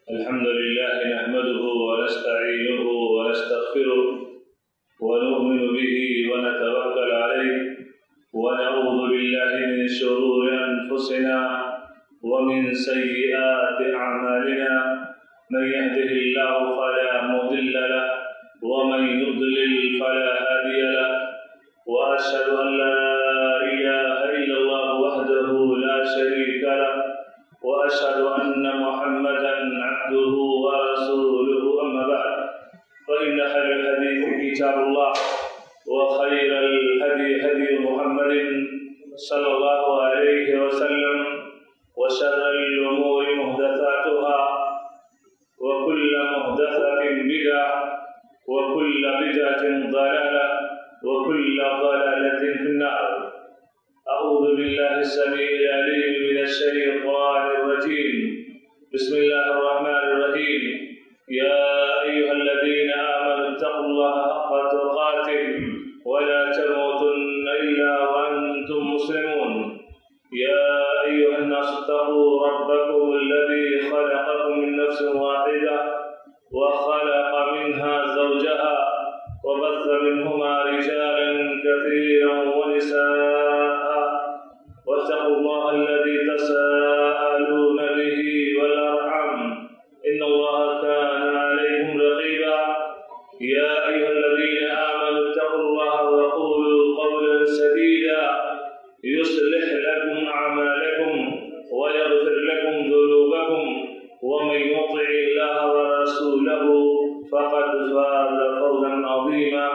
الحمد لله نحمده ونستعينه ونستغفره ونؤمن به ونتوكل عليه ونعوذ بالله من شرور أنفسنا ومن سيئات أعمالنا من يهده الله فلا مضل له ومن يضلل فلا هادي له وأشهد أن لا إله إلا الله وحده لا شريك له وأشهد أن محمدا عبده ورسوله أما بعد فإن خير الحديث كتاب الله وخير الهدي هدي محمد صلى الله عليه وسلم وشر الأمور محدثاتها وكل محدثة بدعة وكل بدعة ضلالة وكل ضلالة في النار. أعوذ بالله السميع العليم من الشيطان الرجيم. بسم الله الرحمن الرحيم. يا أيها الذين آمنوا اتقوا الله حق تقاته ولا تموتن إلا وأنتم مسلمون. يا أيها الناس اتقوا ربكم الذي خلقكم من نفس واحدة وخلق منها زوجها وبث منهما رجالا كثيرا ونساء واتقوا الله الذي تساءلون به والأرحام إن الله كان عليكم رقيبا. يا أيها الذين آمنوا اتقوا الله وقولوا قولا سديدا يصلح لكم أعمالكم ويغفر لكم ذنوبكم ومن يطع الله ورسوله فقد فاز فوزا عظيما.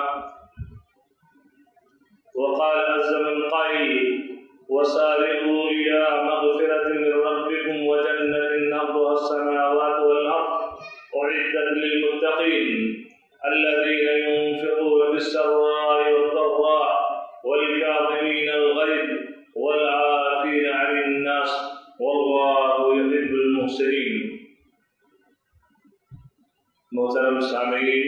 وقال عز من قائل وسارعوا إلى مغفرة من ربكم وجنة عرضها السماوات والأرض أعدت للمتقين الذين ينفقون في السراء والضراء والكاظمين الغيظ والعافين عن الناس والله يحب المحسنين. محترم سامعین،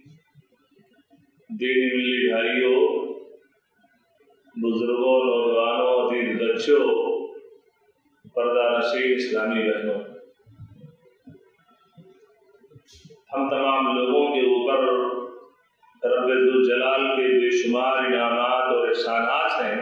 دینی ملی بھائیوں، بزرگوں، نوجوانوں، عزیز بچوں، پردہ نشین اسلامی بہنوں، ہم تمام لوگوں کے اوپر رب ذوالجلال کے بے شمار انعامات اور احسانات ہیں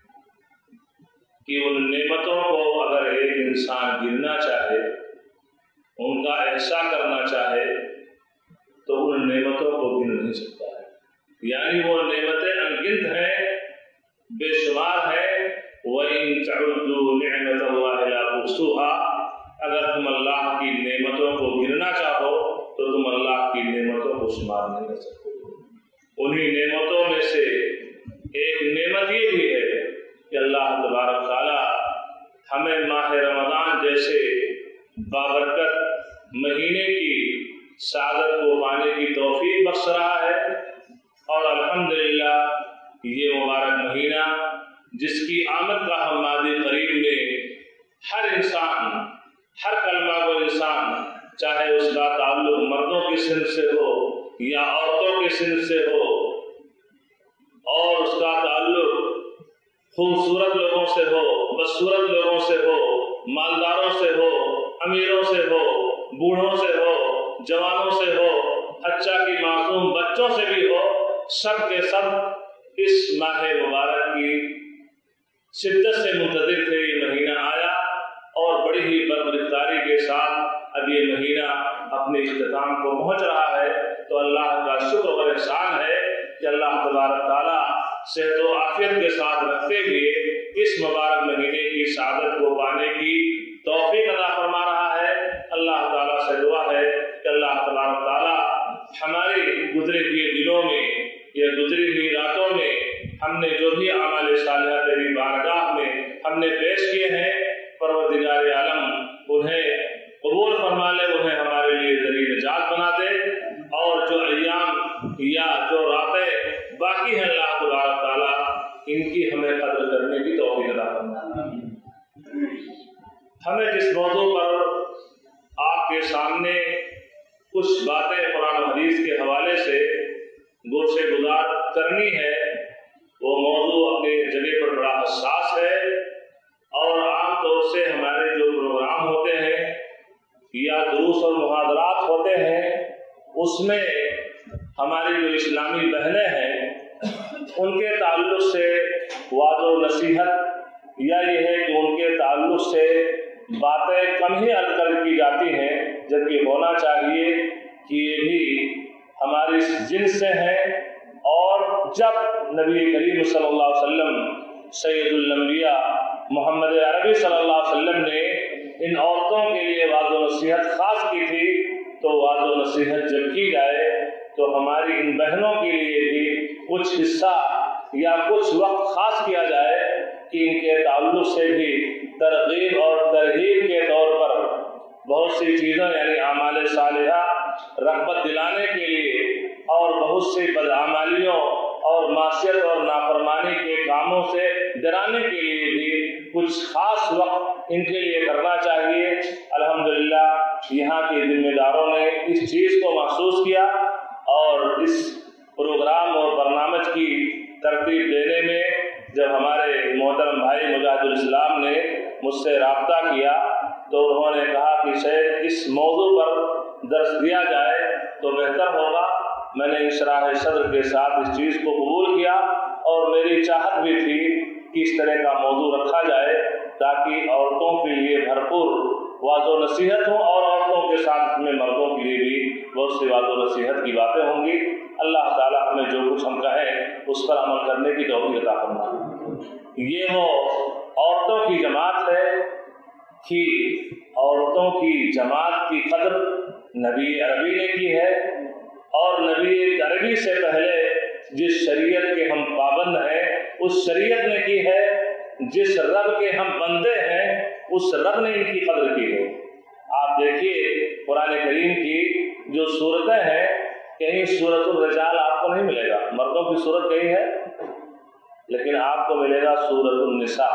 کہ ان نعمتوں کو اگر ایک انسان گننا چاہے، ان کا احسان کرنا چاہے تو ان نعمتوں کو گن نہیں سکتا ہے. یعنی وہ نعمتیں انگنت ہیں، بے شمار ہیں. وَإِن تَعُدُّوا نِعْمَةَ اللَّهِ لَا تُحْصُوهَا. اگر تم اللہ کی نعمتوں کو گننا چاہو تو تم اللہ کی نعمتوں کو شمار نہیں کر سکتے. انہی نعمتوں میں سے ایک نعمت یہ بھی ہے کہ اللہ تبارک تعالیٰ ہمیں ماہ رمضان جیسے بابرکت مہینے کی سعادت کو پانے کی توفیق بخش رہا ہے. اور الحمدللہ یہ مبارک مہینہ جس کی آمد کا ہم ماضی قریب میں ہر انسان، ہر کلمہ کو انسان، چاہے اس کا تعلق مردوں کی صنف سے ہو یا عورتوں کی صنف سے ہو، اور اس کا تعلق خوبصورت لوگوں سے ہو، بدصورت لوگوں سے ہو، مالداروں سے ہو، امیروں سے ہو، بوڑھوں سے ہو، جوانوں سے ہو، حتیٰ کہ معصوم بچوں سے بھی ہو، سب کے سب اس ماہ مبارک کی شدت سے منتظر تھے. یہ مہینہ آیا اور بڑی ہی بدرفتاری کے ساتھ اب یہ مہینہ اپنے اختتام کو پہنچ رہا ہے. تو اللہ کا شکر اور احسان ہے کہ اللہ تبارک تعالیٰ صحت و عافیت کے ساتھ رکھتے ہوئے اس مبارک مہینے کی سعادت کو پانے کی توفیق عطا فرما رہا ہے. اللہ تعالیٰ سے دعا ہے کہ اللہ تبارک تعالیٰ ہمارے گزرے ہوئے دنوں میں یا گزری ہوئی راتوں میں ہم نے جو بھی اعمال صالحہ تیری بارگاہ میں ہم نے پیش کیے ہیں، پروردگار عالم انہیں قبول فرما لے، انہیں ہمارے لیے ذریعہ نجات بنا دے. اور جو ایام یا جو راتیں باقی ہیں اللہ تبارک تعالیٰ ان کی ہمیں قدر کرنے کی توفیق عطا فرما. ہمیں جس موضوع پر آپ کے سامنے کچھ باتیں قرآن و حدیث کے حوالے سے گوشے گزار کرنی ہے، وہ موضوع اپنی جگہ پر بڑا حساس ہے. اور عام طور سے ہمارے جو پروگرام ہوتے ہیں یا دروس اور محاضرات ہوتے ہیں اس میں ہماری جو اسلامی بہنیں ہیں ان کے تعلق سے وعظ و نصیحت یا یہ ہے کہ ان کے تعلق سے باتیں کم ہی عرض کی جاتی ہیں، جبکہ ہونا چاہیے کہ یہ بھی ہماری جنس سے ہیں۔ اور جب نبی کریم صلی اللہ علیہ وسلم سید الانبیاء محمد عربی صلی اللہ علیہ وسلم نے ان عورتوں کے لیے وعظ و نصیحت خاص کی تھی، تو وعظ و نصیحت جب کی جائے تو ہماری ان بہنوں کے لیے بھی کچھ حصہ یا کچھ وقت خاص کیا جائے کہ ان کے تعلق سے بھی ترغیب اور ترغیب کے طور پر بہت سی چیزوں یعنی اعمال صالحہ رغبت دلانے کے لیے اور بہت سی بدعمالیوں اور معصیت اور نافرمانی کے کاموں سے ڈرانے کے لیے بھی کچھ خاص وقت ان کے لیے کرنا چاہیے۔ الحمدللہ یہاں کے ذمہ داروں نے اس چیز کو محسوس کیا اور اس پروگرام اور برنامج کی ترتیب دینے میں جب ہمارے محترم بھائی مجاہد الاسلام نے مجھ سے رابطہ کیا تو انہوں نے کہا کہ شاید اس موضوع پر درس دیا جائے تو بہتر ہوگا۔ میں نے انشراح صدر کے ساتھ اس چیز کو قبول کیا اور میری چاہت بھی تھی کہ اس طرح کا موضوع رکھا جائے تاکہ عورتوں کے لیے بھرپور واضح و نصیحت ہوں اور عورتوں کے ساتھ میں مردوں کے لیے بھی بہت سی واضح و نصیحت کی باتیں ہوں گی۔ اللہ تعالیٰ ہمیں جو کچھ ہم کہیں اس پر عمل کرنے کی توفیق عطا فرمائے۔ یہ وہ عورتوں کی جماعت ہے کہ عورتوں کی جماعت کی قدر نبی عربی نے کی ہے، اور نبی عربی سے پہلے جس شریعت کے ہم پابند ہیں اس شریعت نے کی ہے، جس رب کے ہم بندے ہیں اس رب نے ان کی قدر کی ہے۔ آپ دیکھیے قرآن کریم کی جو صورتیں ہیں، کہیں صورت الرجال آپ کو نہیں ملے گا، مردوں کی صورت کہیں ہے، لیکن آپ کو ملے گا صورت النساء،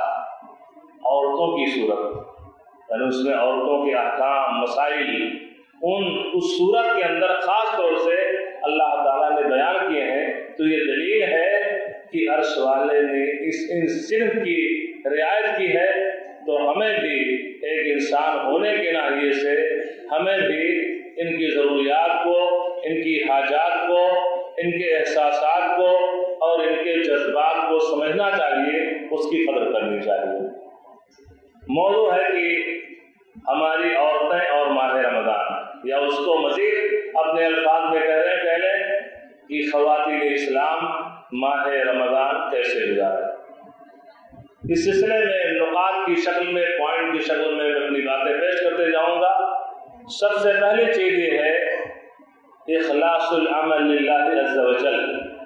عورتوں کی صورت، یعنی اس میں عورتوں کے احکام مسائل اس صورت کے اندر خاص طور سے اللہ تعالیٰ نے بیان کیے ہیں۔ تو یہ دلیل ہے کہ عرش والے نے ان صنف کی رعایت کی ہے، تو ہمیں بھی ایک انسان ہونے کے ناحیے سے ہمیں بھی ان کی ضروریات کو، ان کی حاجات کو، ان کے احساسات کو اور ان کے جذبات کو سمجھنا چاہیے، اس کی قدر کرنی چاہیے۔ موضوع ہے کہ ہماری عورتیں اور ماہ رمضان، یا اس کو مزید اپنے الفاظ میں کہہ رہے ہیں پہلے کہ خواتین اسلام ماہ رمضان کیسے گزارے۔ اس سلسلے میں نقاط کی شکل میں، پوائنٹ کی شکل میں اپنی باتیں پیش کرتے جاؤں گا۔ سب سے پہلی چیز یہ ہے اخلاص العمل للہ عز وجل۔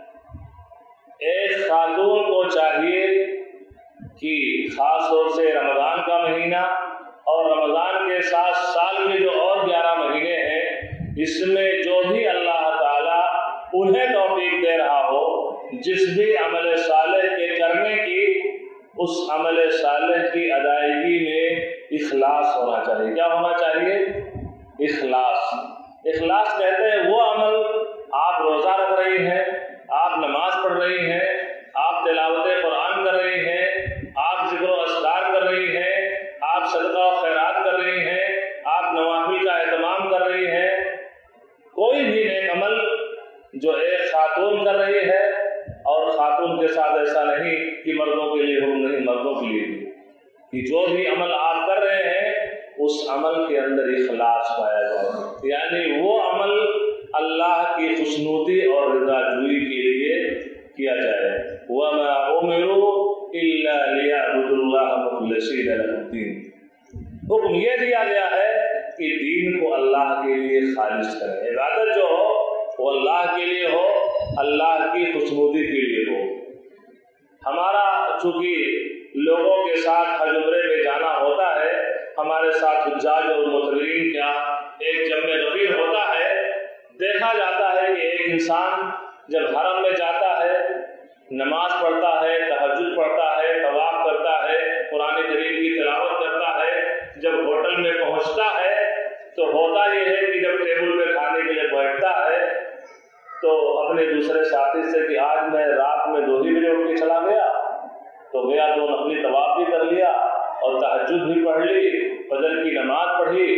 ایک خاتون کو چاہیے کہ خاص طور سے رمضان کا مہینہ اور رمضان کے ساتھ سال کے جو اور 11 مہینے ہیں، اس میں جو بھی اللہ تعالیٰ انہیں توفیق دے رہا ہو، جس بھی عمل صالح کے کرنے کی، اس عمل صالح کی ادائیگی میں اخلاص ہونا چاہیے۔ کیا ہونا چاہیے؟ اخلاص۔ اخلاص کہتے ہیں وہ عمل، آپ روزہ رکھ رہی ہیں، آپ نماز پڑھ رہی ہیں، آپ تلاوت قرآن کر رہی ہیں، آپ ذکر و اذکار کر رہی ہیں، آپ صدقہ و خیرات کر رہی ہیں، آپ نوافل کا اہتمام کر رہی ہیں، کوئی بھی نیک عمل جو ایک خاتون کر رہی ہے، اور خاتون کے ساتھ ایسا نہیں کہ مردوں کے لیے حکم نہیں، مردوں کے لیے بھی کہ جو بھی عمل آپ کر رہے ہیں اس عمل کے اندر اخلاص پایا جائے، یعنی وہ عمل اللہ کی خوشنودی اور رضا جوئی کے لیے کیا جائے۔ وَمَا أُمِرُوا إِلَّا لِيَعْبُدُوا اللَّهَ مُخْلِصِينَ لَهُ الدِّينَ۔ حکم یہ دیا گیا ہے کہ دین کو اللہ کے لیے خالص کریں، عبادت جو ہو وہ اللہ کے لیے ہو، اللہ کی خوشنودی کے لیے ہو۔ ہمارا چونکہ لوگوں کے ساتھ حج عمرے میں جانا ہوتا ہے، ہمارے ساتھ حجاج اور متبرین کا ایک جمع غفیر ہوتا ہے، دیکھا جاتا ہے کہ ایک انسان جب حرم میں جاتا ہے، نماز پڑھتا ہے، تہجد پڑھتا ہے، طواف کرتا ہے، قرآن کریم کی تلاوت کرتا ہے، جب ہوٹل میں پہنچتا ہے تو ہوتا یہ ہے کہ جب ٹیبل پہ کھانے کے لیے بیٹھتا ہے تو اپنے دوسرے ساتھی سے کہ آج میں رات میں 2 ہی بجے اٹھ کے چلا گیا، تو گیا 2 نفلی طواف بھی کر لیا اور تہجد بھی پڑھ لی، فجر کی نماز پڑھی،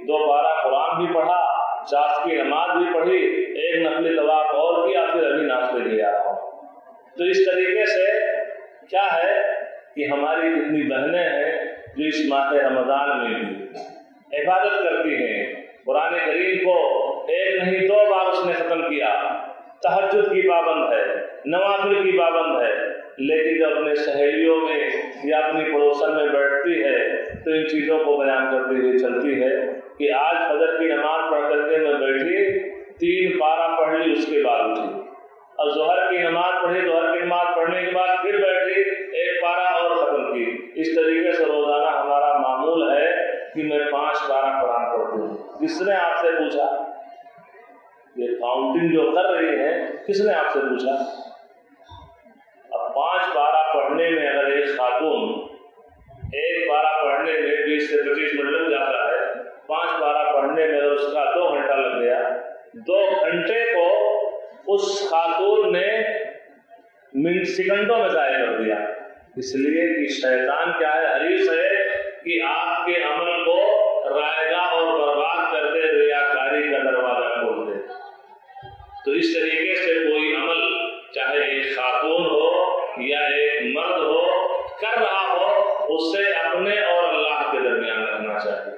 2 पारा कुरान भी पढ़ा, 4 की नमाज भी पढ़ी, 1 नफली तवाफ और किया, फिर अभी नाश्ते लिए आ रहा हूँ। तो इस तरीके से क्या है कि हमारी कितनी बहनें हैं जो इस माह रमज़ान में भी इबादत करती हैं। कुरान करीम को 1 नहीं 2 बार उसने ख़त्म किया, तहज्जुद की पाबंद है, नवाफिल की पाबंद है, लेकिन जब अपने सहेलियों में या अपनी पड़ोसन में बैठती है तो इन चीज़ों को बयान करते हुए चलती है कि आज फजर की नमाज पढ़ करके मैं बैठी, 3 पारा पढ़ ली, उसके बाद उठी, और ज़ोहर की नमाज पढ़ी, ज़ोहर की नमाज पढ़ने के बाद फिर बैठी, 1 पारा और ख़त्म की। इस तरीके से रोज़ाना हमारा मामूल है कि मैं 5 पारा कुरान पढ़ती हूँ। किसने आपसे पूछा? ये काउंटिंग जो कर रही है, किसने आपसे पूछा? अब 5 पारा पढ़ने में अगर एक खातून 1 पारा पढ़ने में 20 से 25 मिनट लग जाता है, 5 पारा पढ़ने में अगर उसका 2 घंटा लग गया, 2 घंटे को उस खातून ने मिनट सेकंडों में ज़ाया कर दिया। इसलिए कि शैतान क्या है, हरीस है कि आपके अमल को रायगा और बर्बाद कर दे, रियाकारी का दरवाजा खोल दे। तो इस तरीके से कोई अमल, चाहे एक खातून हो या एक मर्द हो, कर रहा हो, उससे अपने और अल्लाह के दरमियान रखना चाहिए।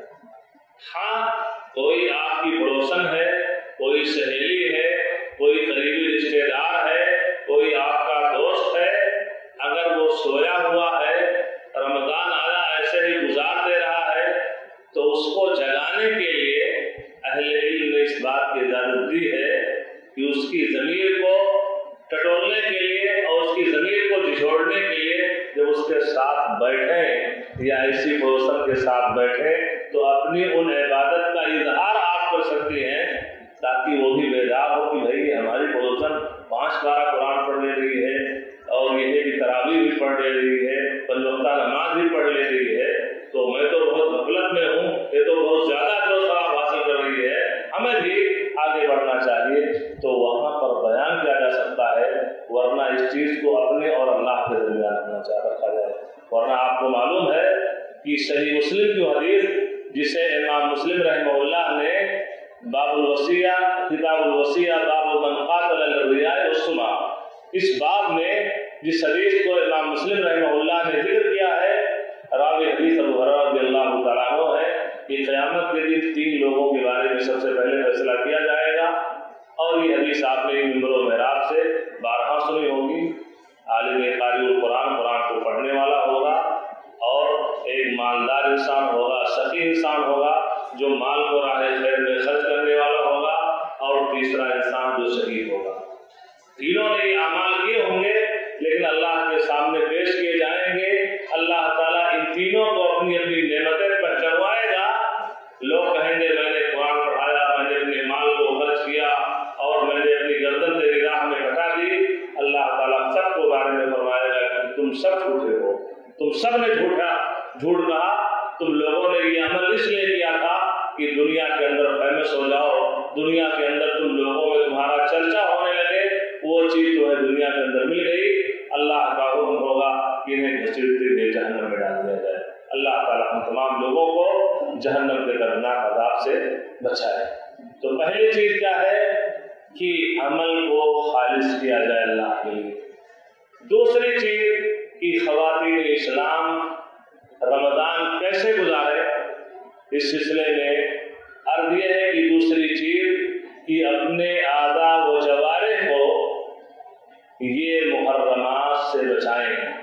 हाँ, कोई आपकी पड़ोसन है, कोई सहेली है, कोई करीबी रिश्तेदार है, कोई आपका दोस्त है, अगर वो सोया हुआ है, रमजान आया ऐसे ही गुजार दे रहा है, तो उसको जगाने के लिए अहले इल्म ने इस बात की इजाजत दी है कि उसकी ज़मीर को टटोलने के लिए और उसकी ज़मीर को झिझोड़ने के लिए जब उसके साथ बैठें या इसी पड़ोसन के साथ बैठें तो अपनी उन इबादत का इजहार आप कर सकती हैं, ताकि वो भी बेदार हो कि भाई हमारी पड़ोसन 5 पारा कुरान पढ़ ले रही है और यह भी तरावी भी पढ़ ले रही है, 5 वक्ता नमाज भी पढ़ ले रही है, तो मैं तो बहुत गफलत में हूँ, ये तो बहुत ज़्यादा जो सवाब हासिल कर रही है, हमें भी आगे बढ़ना चाहिए। तो वहाँ पर बयान किया जा सकता है, वरना इस चीज़ को अपने और अल्लाह के दरमियान रखा जाए। वरना आपको मालूम है कि सही मुस्लिम की हदीस, जिसे इमाम मुस्लिम रहमहुल्लाह ने बाबुल वसिया, किताबुल वसिया, बाबु मन क़ातल अल-रिया वस्सुमा, इस बाब में जिस हदीस को इमाम मुस्लिम रहमहुल्लाह ने जिक्र किया है, रावी हदीस अबू हुरैरा रज़ियल्लाहु तआला अन्हु है कि क़यामत के दिन 3 लोगों के बारे में सबसे पहले फैसला किया जाएगा। और ये हदीस आपने मिंबर मेहराब से 12 सुनी होगी। आलिम क़ारिउल कुरान, कुरान को पढ़ने वाला होगा, और एक मालदार इंसान होगा, सखी इंसान होगा जो माल को राह खैर में खर्च करने वाला होगा, और तीसरा इंसान जो शहीद होगा। तीनों ने ये अमाल किए होंगे, लेकिन अल्लाह के सामने पेश किए जाएंगे। अल्लाह ताला इन तीनों को अपनी अपनी नेमतें पर चढ़वाएगा। लोग कहेंगे मैंने कुरान पढ़ाया, मैंने अपने माल को खर्च किया और मैंने अपनी गर्दन तेरी राह में कटा दी। अल्लाह ताला सबको बारे में फरमाएगा कि तुम सब झूठे हो, तुम सब ने झूठ कहा, तुम लोगों ने ये अमल इसलिए किया था कि दुनिया के अंदर फेमस हो जाओ, दुनिया के अंदर तुम लोगों में तुम्हारा चर्चा होने लगे, वो चीज़ जो है दुनिया के अंदर मिल गई। अल्लाह का हुक्म होगा कि इन्हें घसीटते हुए जहन्नम में डाल दिया जाए। अल्लाह ताला हम तमाम लोगों को जहन्नम के दर्दनाक अज़ाब से बचाए। तो पहली चीज़ क्या है कि अमल को खालिस किया जाए अल्लाह के लिए। दूसरी चीज़ कि ख़वातीन इस्लाम रमज़ान कैसे गुजारे, इस सिलसिले में अर्ज़ यह है कि दूसरी चीज़ कि अपने आदा व जवारिह को ये मुहर्रमात से बचाएं।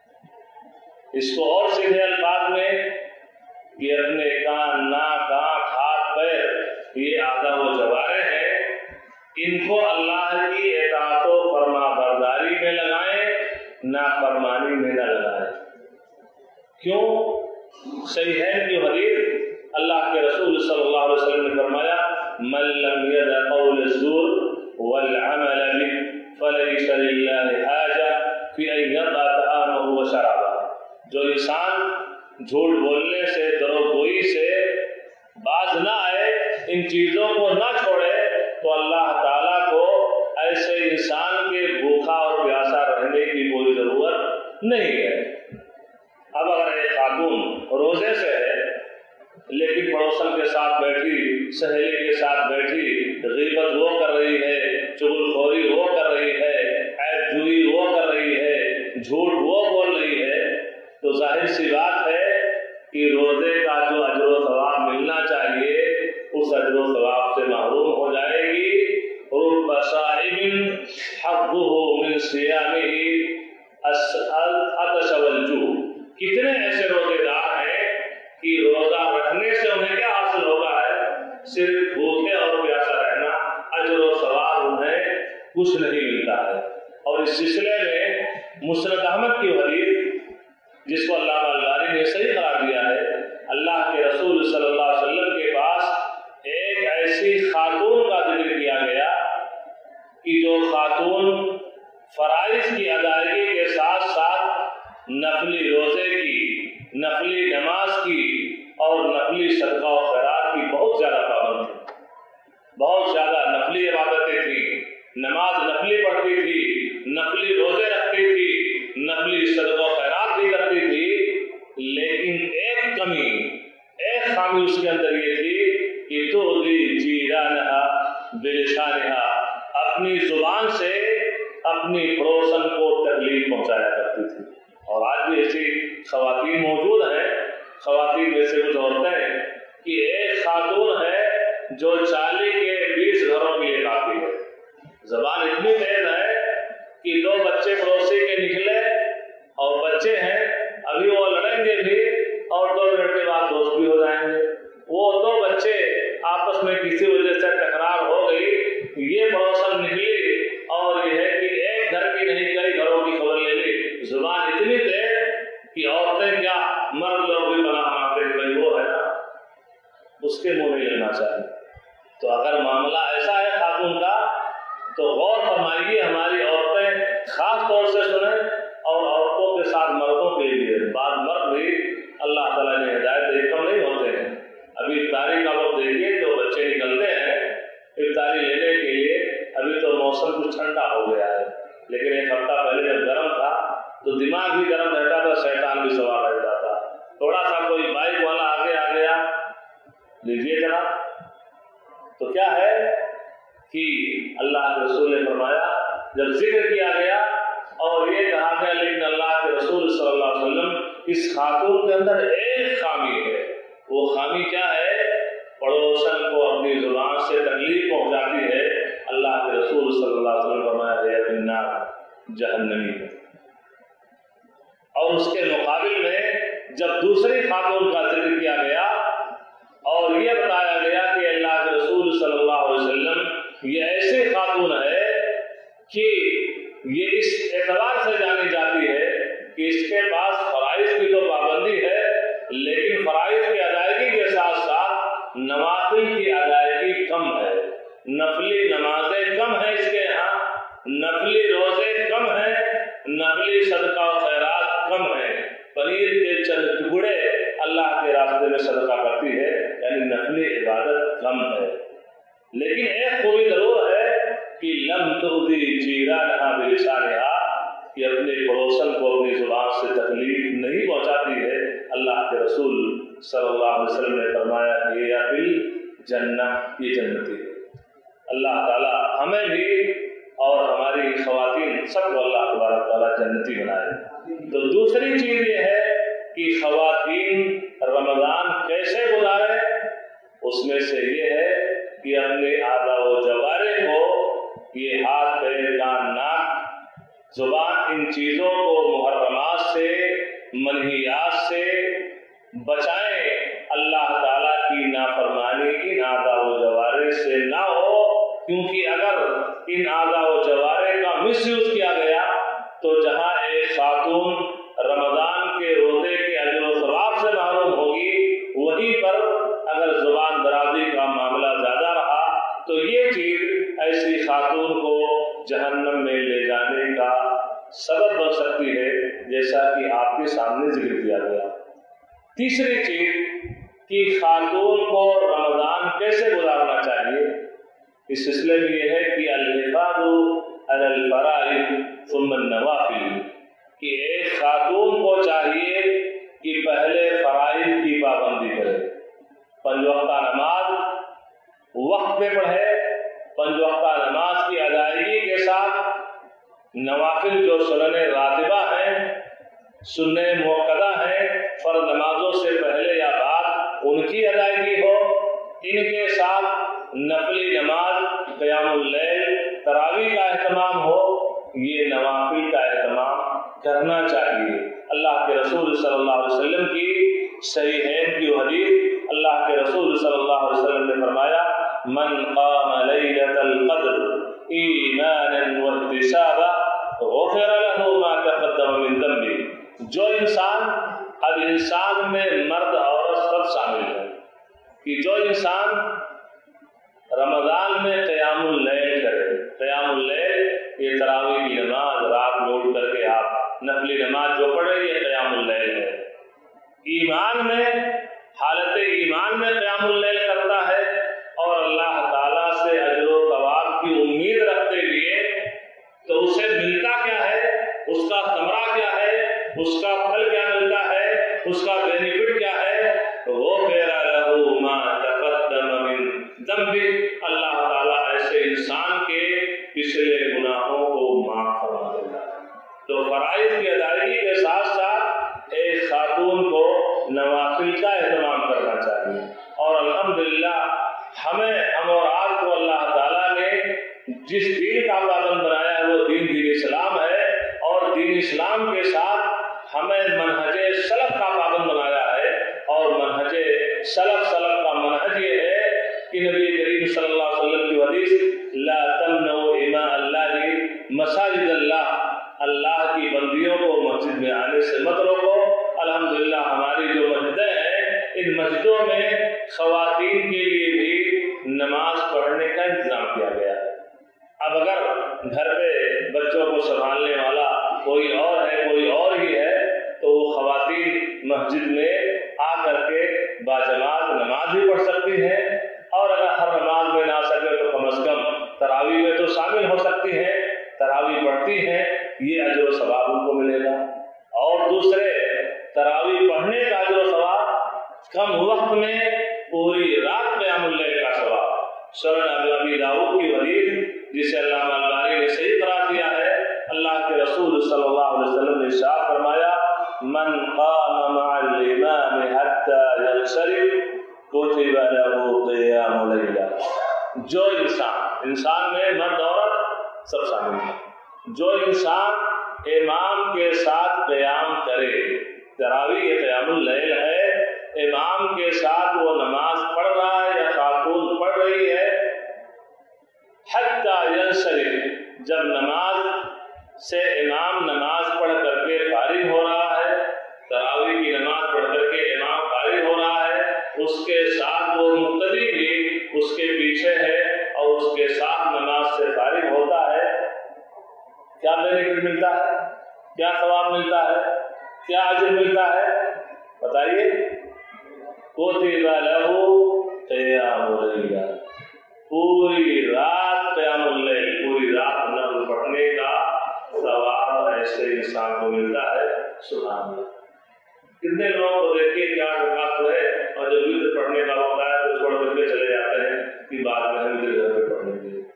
इसको और सीधे अल्फाज में कि अपने कान, नाक, आँख, हाथ, पैर, ये आदा व जवारिह हैं, इनको अल्लाह की इताअत व फरमाबरदारी में लगाएं, नाफरमानी में न लगाएं। क्यों? सही है कि हदीस अल्लाह के रसूल सल्लल्लाहु अलैहि वसल्लम ने फरमाया, मन लम यदा क़ौल ज़ूर वल अमल बिही फलैसा लिल्लाहि हाजा फी अन यदा तआमहु व शराबा। जो इंसान झूठ बोलने से, दरोगोई से बाज ना आए, इन चीज़ों को ना छोड़े, तो अल्लाह ताला को ऐसे इंसान के भूखा और प्यासा रहने की कोई ज़रूरत नहीं है। अब अगर एक खातून रोज़े से है لیکن پڑوسن کے ساتھ بیٹھی، سہیلی کے ساتھ بیٹھی، غیبت وہ کر رہی ہے، چغل خوری وہ کر رہی ہے، عیب جوئی وہ کر رہی ہے، جھوٹ وہ بول رہی ہے، تو ظاہر سی بات ہے کہ روزے کا جو اجر و ثواب ملنا چاہیے اس اجر و ثواب سے محروم ہو جائے گی۔ رب صائم حظه من صيامه العطش والجوع، کتنے ایسے روزے دار ہیں کہ روزہ رکھنے سے انہیں کیا حاصل ہوگا ہے؟ صرف بھوکے اور پیاسا رہنا، اجر و ثواب انہیں کچھ نہیں ملتا ہے۔ اور اس سلسلے میں مسند احمد کی حدیث جس کو علامہ البانی نے صحیح قرار دیا ہے، اللہ کے رسول صلی اللہ علیہ وسلم کے پاس ایک ایسی خاتون کا ذکر کیا گیا کہ جو خاتون فرائض کی ادائیگی کے ساتھ ساتھ نفلی روزے کی، نفلی نماز کی اور نفلی صدقہ و خیرات کی بہت زیادہ پابند تھی، بہت زیادہ نفلی عبادتیں تھیں، نماز نفلی پڑھتی تھی، نفلی روزے رکھتی تھی، نفلی صدقہ و خیرات بھی کرتی تھی، لیکن ایک کمی، ایک خامی اس کے اندر یہ تھی کہ تؤذی جیرانہا بلسانہا، اپنی زبان سے اپنی پڑوسن کو تکلیف پہنچایا کرتی تھی۔ اور آج بھی ایسی خواتین موجود ہیں، خواتین میں سے کچھ عورتیں کہ ایک خاتون ہے جو 40 کے 20 گھروں کے لیے کافی ہے، زبان اتنی تیز ہے کہ 2 بچے پڑوسی کے نکلے اور بچے ہیں، ابھی وہ لڑیں گے بھی اور 2 منٹ کے بعد دوست بھی ہو جائیں گے۔ وہ 2 بچے آپس میں کسی وجہ سے تکرار ہو گئی، یہ پڑوسن نکلی اور یہ ہے کہ ایک گھر کی نہیں کئی گھروں کی خبر لے لی، زبان اتنی تیز کہ عورتیں کیا مرد لوگ بھی پناہ مانگتے ہیں، بھائی وہ ہے نا، اس کے منہ نہیں لگنا چاہیے۔ تو اگر معاملہ ایسا ہے خاتون کا تو غور فرمائیے، ہماری عورتیں خاص طور سے سنیں، اور عورتوں کے ساتھ مردوں کے لیے، بعض مرد بھی اللہ تعالیٰ نے ہدایت دے کم نہیں ہوتے ہیں۔ ابھی افطاری کا وقت دیکھیے، جو بچے نکلتے ہیں افطاری لینے کے لیے، ابھی تو موسم کچھ ٹھنڈا ہو گیا ہے، لیکن ایک ہفتہ پہلے جب گرم تھا تو دماغ بھی گرم رہتا تھا، شیطان بھی سوار رہتا تھا۔ تھوڑا سا کوئی بائک والا آگے آ گیا، لیجیے جناب، تو کیا ہے کہ اللہ کے رسول نے فرمایا، جب ذکر کیا گیا اور یہ کہا گیا لیکن اللہ کے رسول صلی اللہ علیہ وسلم اس خاتون کے اندر ایک خامی ہے، وہ خامی کیا ہے؟ پڑوسن کو اپنی زبان سے تکلیف پہنچاتی ہے۔ اللہ کے رسول صلی اللہ علیہ وسلم فرمایا ہے النار، جہنمی ہے۔ اور اس کے مقابل میں جب دوسری خاتون کا ذکر کیا گیا اور یہ بتایا گیا کہ اللہ کے رسول صلی اللہ علیہ وسلم یہ ایسی خاتون ہے کہ یہ اس اعتبار سے جانی جاتی ہے کہ اس کے پاس فرائض کی تو پابندی ہے، لیکن فرائض کی ادائیگی کے ساتھ ساتھ نوافل کی ادائیگی کم ہے، نفلی نمازیں کم ہیں اس کے یہاں، نفلی روزے کم ہیں، نفلی صدقہ و خیرات کم ہیں، پنیر کے چند ٹکڑے اللہ کے راستے میں صدقہ کرتی ہے، یعنی نفلی عبادت کم ہے۔ لیکن ایک خوبی ضرور ہے کہ لم تؤذی جیرانہا بلسانہا، کہ اپنے پڑوسن کو اپنی زبان سے تکلیف نہیں پہنچاتی ہے۔ اللہ کے رسول صلی اللہ علیہ وسلم نے فرمایا کہ یا فی الجنہ، یہ جنتی ہے۔ اللہ تعالیٰ ہمیں بھی اور ہماری خواتین سب کو اللہ تبارک تعالیٰ جنتی بنائے۔ تو دوسری چیز یہ ہے کہ خواتین رمضان کیسے گزاریں، اس میں سے یہ ہے کہ اپنے اعضاء و جوارح کو، یہ ہاتھ پیر کان ناک زبان، ان چیزوں کو محرمات سے منہیات سے بچائیں، اللہ تعالیٰ کی نافرمانی ان اعضاء و جوارح سے نہ ہو، کیونکہ اگر ان اعضاء و جوارح کا مس یوز کیا گیا تو جہاں ایک خاتون رمضان کے روزے کے اجر و ثواب سے محروم ہوگی، وہیں پر اگر زبان درازی کا معاملہ زیادہ رہا تو یہ چیز ایسی خاتون کو جہنم میں لے جانے کا سبب بن سکتی ہے، جیسا کہ آپ کے سامنے ذکر کیا گیا۔ تیسری چیز کہ خاتون کو رمضان کیسے گزارنا چاہیے، اس سلسلے میں یہ ہے کہ الحفاظ علی الفرائض ثم النوافل، کہ ایک خاتون کو چاہیے کہ پہلے فرائض کی پابندی کرے، 5 وقتہ نماز وقت پہ پڑھے، 5 وقتہ نماز کی ادائیگی کے ساتھ نوافل جو سنن راتبہ ہیں، سنن موقدہ ہیں، فرض نمازوں سے پہلے یا بعد ان کی ادائیگی ہو، ان کے ساتھ نفلی نماز، قیام اللیل، تراویح کا اہتمام ہو، یہ نوافل کا اہتمام کرنا چاہیے۔ اللہ کے رسول صلی اللہ علیہ وسلم کی صحیحین کی حدیث، اللہ کے رسول صلی اللہ علیہ وسلم نے فرمایا من قام لیلۃ القدر ایمانا واحتسابا غفر له ما تقدم من ذنبه۔ جو انسان، اب انسان میں مرد عورت سب شامل ہیں، کہ جو انسان رمضان میں قیام اللیل کرے، قیام اللیل یہ تراویح کی نماز رات میں اٹھ کر کے آپ نفلی نماز جو پڑھے یہ قیام اللیل ہے، ایمان میں، حالت ایمان میں قیام اللیل کرتا ہے اور اللہ تعالیٰ سے اجر و ثواب کی امید رکھتے ہوئے، تو اسے ملتا کیا ہے، اس کا ثمرہ کیا ہے، اس کا پھل کیا ملتا ہے، اس کا بینیفٹ کیا ہے، وہ غفر لہ ما تقدم من ذنبہ، اللہ تعالیٰ ایسے انسان کے پچھلے گناہوں کو معاف فرما دیتا ہے۔ تو فرائض کی ادائیگی کے ساتھ ساتھ ایک خاتون کو نوافل کا اہتمام کرنا چاہیے، اور الحمدللہ ہم اور آپ کو اللہ تعالیٰ نے جس دین کا پابند بنایا ہے وہ دین اسلام ہے، اور دین اسلام کے ساتھ ہمیں منہج سلف کا پابند بنایا ہے، اور منہج سلف کا منہج یہ ہے کہ نبی کریم صلی اللہ علیہ وسلم کی حدیث لا تمنعوا اماء اللہ مساجد اللہ، اللہ کی بندیوں کو مسجد میں آنے سے مت روکو۔ الحمدللہ ہماری جو مسجدیں ہیں ان مسجدوں میں خواتین کے لیے بھی نماز پڑھنے کا انتظام کیا گیا ہے۔ اب اگر گھر پہ بچوں کو سنبھالنے والا کوئی اور ہے، کوئی اور ہی ہے، تو وہ خواتین مسجد میں آ کر کے باجماعت نماز بھی پڑھ سکتی ہیں، اور اگر ہر نماز میں نہ آ سکے تو کم از کم تراویح میں تو شامل ہو سکتی ہیں، تراویح پڑھتی ہیں، یہ اجر و ثواب ان کو ملے گا۔ اور دوسرے، تراویح پڑھنے کا اجر و ثواب، کم وقت میں پوری رات قیام اللیل کا ثواب۔ سنن ابی داؤد کی حدیث جسے علامہ البانی نے صحیح قرار دیا ہے، اللہ کے رسول صلی اللہ علیہ وسلم نے ارشاد فرمایا من قام مع الامام حتى ينصرف كتب له قيام ليلہ۔ جو انسان میں مرد عورت سب شامل ہیں، جو انسان امام کے ساتھ قیام کرے، تراویح یہ قیام اللیل ہے، امام کے ساتھ وہ نماز پڑھ رہا ہے یا خاتون پڑھ رہی ہے، حتی ینصرف، جب نماز سے امام نماز پڑھ کر کے فارغ ہو رہا ہے، تراویح کی نماز پڑھ کر کے امام فارغ ہو رہا ہے، اس کے ساتھ وہ مقتدی بھی اس کے پیچھے ہے اور اس کے ساتھ نماز سے فارغ ہوتا ہے، کیا بینیفٹ ملتا ہے، کیا ثواب ملتا ہے، کیا اجر ملتا ہے؟ بتائیے۔ کتب لہ قیام لیلہ، پوری رات قیام اللیل، پوری رات نفل پڑھنے کا ثواب ایسے انسان کو ملتا ہے۔ سبحان اللہ۔ کتنے لوگوں کو دیکھیے کہ 8 رکعت پڑھے اور جب وتر پڑھنے کا ہوتا ہے تو چھوڑ کر کے چلے جاتے ہیں کہ بعد میں ہم وتر گھر پہ پڑھ لیں گے۔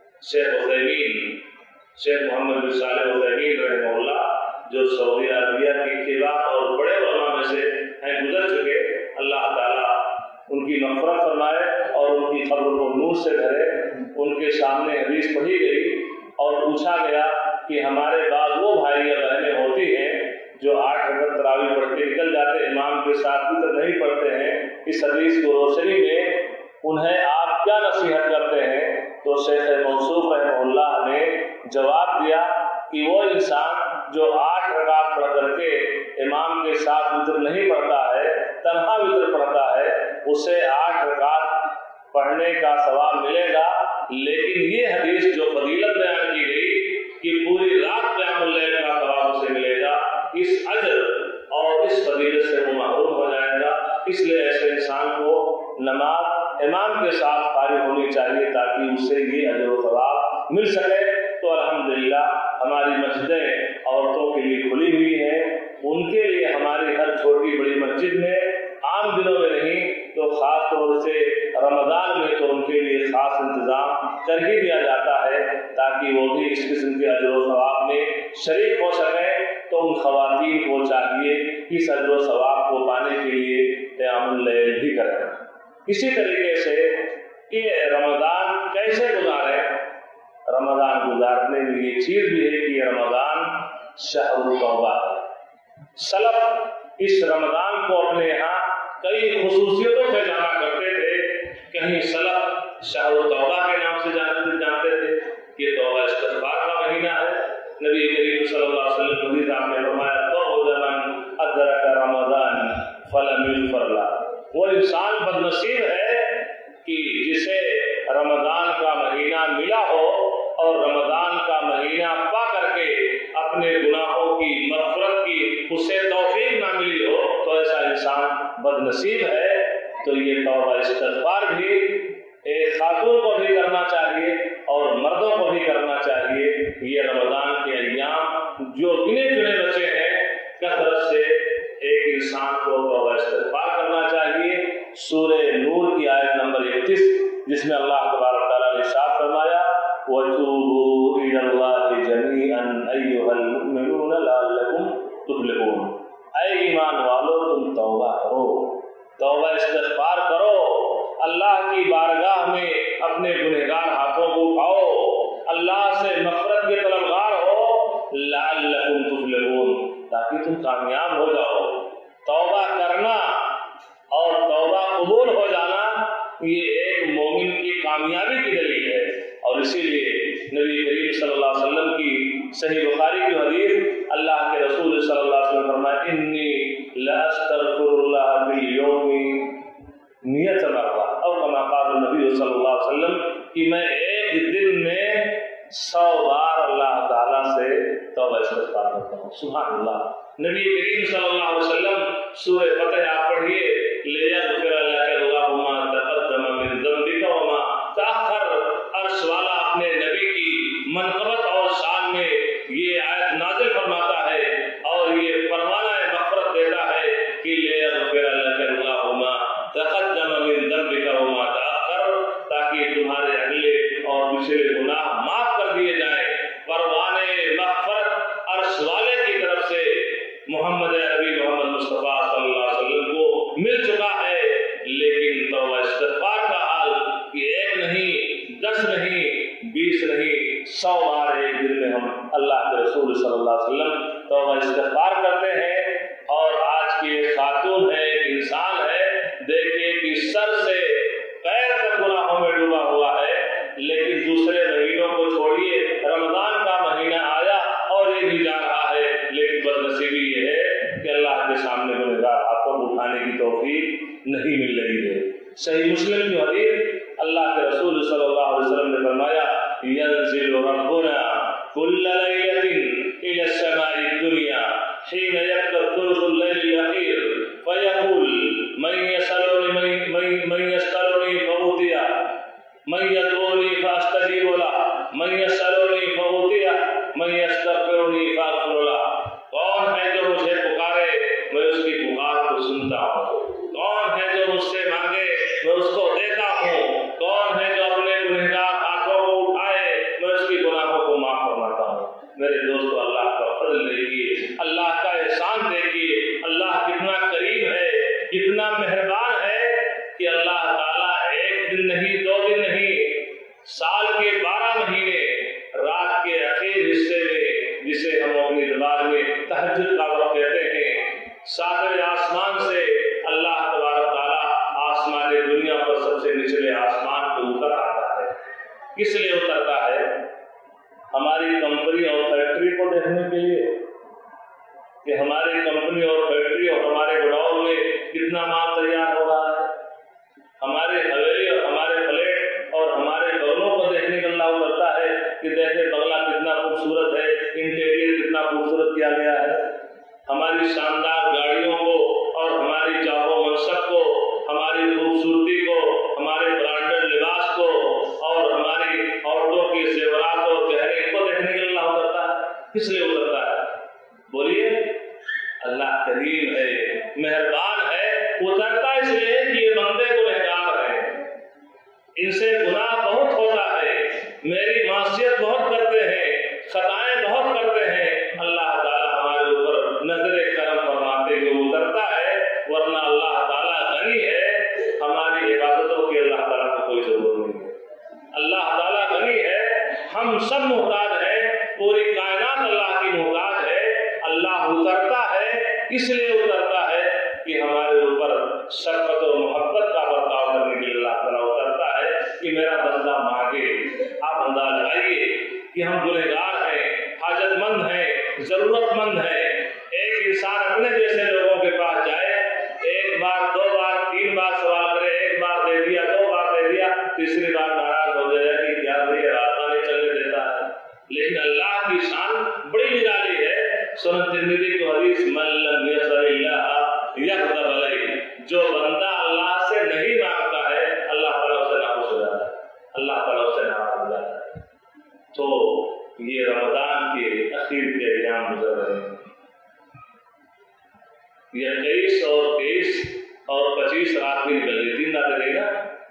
شیخ محمد بن صالح عثیمین رحمہ اللہ، جو سعودی عربیہ کی کبار اور بڑے علماء میں سے ہیں، گزر چکے، اللہ تعالیٰ ان کی مغفرت فرمائے اور ان کی قبر کو نور سے بھرے، ان کے سامنے حدیث پڑھی گئی اور پوچھا گیا کہ ہمارے بعد وہ بھائی یا بہنیں ہوتی ہیں جو 8 رکعت تراویح پڑھ کے نکل جاتے، امام کے ساتھ وتر نہیں پڑھتے ہیں، اس حدیث کو روشنی میں انہیں آپ کیا نصیحت کرتے ہیں؟ تو شیخ موصوف رحمہ اللہ نے جواب دیا کہ وہ انسان جو 8 رکعت پڑھ کر کے امام کے ساتھ وتر نہیں پڑھتا ہے، تنہا وتر پڑھتا ہے، اسے 8 رکعت پڑھنے کا ثواب ملے گا، لیکن یہ حدیث جو فضیلت بیان کی گئی کہ پوری رات قیام اللیل کا ثواب اسے ملے گا، اس اجر اور اس فضیلت سے وہ محروم ہو جائے گا۔ اس لیے ایسے انسان کو نماز امام کے ساتھ فارغ ہونی چاہیے تاکہ اس سے یہ اجر و ثواب مل سکے۔ تو الحمدللہ ہماری مسجدیں عورتوں کے لیے کھلی ہوئی ہیں، ان کے لیے ہماری ہر چھوٹی بڑی مسجد میں عام دنوں میں نہیں تو خاص طور سے رمضان میں تو ان کے لیے خاص انتظام کر ہی دیا جاتا ہے تاکہ وہ بھی اس قسم کے اجر و ثواب میں شریک ہو سکیں۔ تو ان خواتین کو چاہیے اس اجر و ثواب کو پانے کے لیے قیام اللیل بھی کریں۔ اسی طریقے سے یہ رمضان کیسے گزاریں؟ رمضان گزارنے میں یہ چیز بھی ہے کہ یہ رمضان شہر التوبہ ہے۔ سلف اس رمضان کو اپنے یہاں کئی خصوصیتوں سے جانا کرتے تھے۔ کہیں سلف شہر التوبہ کے نام سے جانتے تھے کہ توبہ استغفار کا مہینہ ہے۔ نبی کریم صلی اللہ علیہ وسلم حدیث آپ نے فرمایا من ادرک رمضان فلم یغفر لہ، وہ انسان بد نصیب ہے کہ جسے رمضان کا مہینہ ملا ہو اور رمضان کا مہینہ پا کر کے اپنے گناہوں کی مغفرت کی اسے توفیق نہ ملی ہو تو ایسا انسان بد نصیب ہے۔ تو یہ توبہ استغفار بھی ایک خاتون کو بھی کرنا چاہیے اور مردوں کو بھی کرنا چاہیے۔ یہ رمضان کے ایام جو گنے چنے بچے ہیں کثرت سے ایک انسان کو توبہ استغفار کرنا چاہیے۔ سورہ نور کی آیت نمبر 31 جس میں اللہ تبارک تعالیٰ نے ارشاد فرمایا وَتُوبُوا إِلَى اللَّهِ جَمِيعًا أَيُّهَا الْمُؤْمِنُونَ لَعَلَّكُمْ تُفْلِحُونَ، اے ایمان والو تم توبہ کرو، توبہ استغفار کرو، اللہ کی بارگاہ میں اپنے گنہگار ہاتھوں کو اٹھاؤ، اللہ سے مغفرت کے طلبگار ہو، لعلکم تفلحون، تاکہ تم کامیاب ہو جاؤ۔ توبہ کرنا اور توبہ قبول ہو جانا یہ ایک مومن کی کامیابی کی دلیل ہے، اور اسی لیے نبی کریم صلی اللہ علیہ وسلم کی صحیح بخاری کی حدیث اللہ کے رسول صلی اللہ علیہ وسلم فرمایا انی لاستغفر اللہ بالیوم نیت مرہ، اور کما قال نبی صلی اللہ علیہ وسلم کہ میں ایک دن میں 100 بار اللہ تعالیٰ سے توبہ استغفار کرتا ہوں۔ سبحان اللہ۔ نبی کریم صلی اللہ علیہ وسلم سورہ فتح آپ پڑھیے لیغفر لک اللہ ما تقدم من ذنبک وما تأخر، عرش والا اپنے نبی کی منقبت اور شان میں یہ آیت نازل فرماتا ہے اور یہ پروانہ مغفرت دیتا ہے کہ لیغفر لک اللہ ما تقدم من ذنبک وما تأخر، تاکہ تمہارے اگلے اور پچھلے گناہ معاف کر دیے جائیں۔ پروانے مغفرت عرش والے کی طرف سے محمد عربی محمد مصطفیٰ صلی اللہ علیہ وسلم کو مل چکا ہے، لیکن توبہ استغفار کا حال کہ ایک نہیں، 10 نہیں، 20 نہیں، 100 بار ایک دن میں ہم اللہ کے رسول صلی اللہ علیہ وسلم توبہ استغفار کرتے ہیں۔ اور آج کی ایک خاتون ہے، ایک انسان ہے، دیکھیے کہ سر سے پیر تک گناہوں میں ڈوبا ہوا ہے، لیکن دوسرے مہینوں کو چھوڑیے، رمضان کا مہینہ آیا اور یہ بھی جا رہا ہے، لیکن بدنصیبی یہ ہے کہ اللہ کے سامنے گنہگار ہاتھوں کو اٹھانے کی توفیق نہیں مل رہی ہے۔ صحیح مسلم کی حدیث اللہ کے رسول صلی اللہ علیہ وسلم نے فرمایا ينزل ربنا كل ليلة إلى السماء الدنيا حين يبقى ثلث الليل الأخير فيقول من يسألني فأعطيه، من يدعوني فأستجيب له، من يسألني فأعطيه، من يستغفرني فأغفر له۔ کون ہے جو مجھے پکارے میں اس کی پکار کو سنتا ہوں، کون ہے جو مجھ سے مانگے میں اس کو دیتا ہوں، کون ہے جو اپنے گنہگار ہاتھوں کو اٹھائے میں اس کی گناہوں کو معاف فرماتا ہوں۔ میرے دوستو، اللہ کا فضل دیکھیے، اللہ کا احسان دیکھیے، اللہ کتنا کریم ہے، کتنا مہربان ہے کہ اللہ تعالیٰ ایک دن نہیں، 2 دن نہیں، سال کے 12 مہینے رات کے اخیر حصے میں، جسے ہم اپنی زبان میں تہجد کا وقت کہتے ہیں، 7ویں آسمان سے اللہ تبارک تعالیٰ آسمان دنیا پر سب سے نچلے آسمان پہ اتر آتا ہے۔ کس لیے اترتا ہے؟ ہماری کمپنی اور فیکٹری کو دیکھنے کے لیے کہ ہماری کمپنی اور فیکٹری اور ہمارے گوڈاؤن میں کتنا مال تیار ہو رہا ہے، ہمارے حویلی اور ہمارے فلیٹ اور ہمارے بغلوں کو دیکھنے کا اللہ اترتا ہے کہ دیکھیں بغلہ کتنا خوبصورت ہے، انٹیریئر کتنا خوبصورت کیا گیا ہے، ہماری شاندار گاڑیوں کو اور ہماری جاہ و منصب کو، ہماری خوبصورتی کو، ہمارے برانڈڈ لباس کو اور ہماری عورتوں کی زیورات اور چہرے کو دیکھنے کے لیے اللہ اترتا ہے۔ کس لیے اترتا ہے؟ بولیے۔ اللہ کریم ہے، مہربان ہے، اترتا اس لیے کہ یہ بندے میری معصیت بہت کرتے ہیں، خطائیں بہت کرتے ہیں، اللہ تعالیٰ ہمارے اوپر نظر کرم فرماتے ہوئے اترتا ہے، ورنہ اللہ تعالیٰ غنی ہے، ہماری عبادتوں کی اللہ تعالیٰ کو کوئی ضرورت نہیں ہے۔ اللہ تعالیٰ غنی ہے، ہم سب محتاج ہیں، پوری کائنات اللہ کی محتاج ہے۔ اللہ اترتا ہے، اس لیے اترتا ہے کہ ہمارے اوپر شفقت و محبت کا برتاؤ کرنے کے لیے اللہ تعالیٰ اترتا ہے کہ میرا بندہ مانگے۔ آپ انداز لگائیے کہ ہم گنہگار ہیں، حاجت مند ہیں، ضرورت مند ہیں۔ ایک انسان اپنے جیسے لوگوں کے پاس جائے، ایک بار، دو بار، تین بار سوال کرے، ایک بار دے دیا، دو بار دے دیا، تیسری بار ناراض ہو جائے کہ کیا بھائی راستہ نہیں چلنے دیتا ہے۔ لیکن اللہ کی شان بڑی نرالی ہے۔ سنن ترمذی کی حدیث، من لم یسأل اللہ یغضب علیہ، جو بندہ اللہ سے نہیں مانگتا ہے اللہ تعالیٰ اسے ناخوش ہو جاتا ہے، اللہ تعالیٰ اسے ناراض ہو جاتا ہے۔ تو یہ رمضان کے اخیر کے ایام گزر رہے ہیں، یہ 21 اور 23 اور 25 رات بھی نکل گئی، 3 راتیں رہی نا،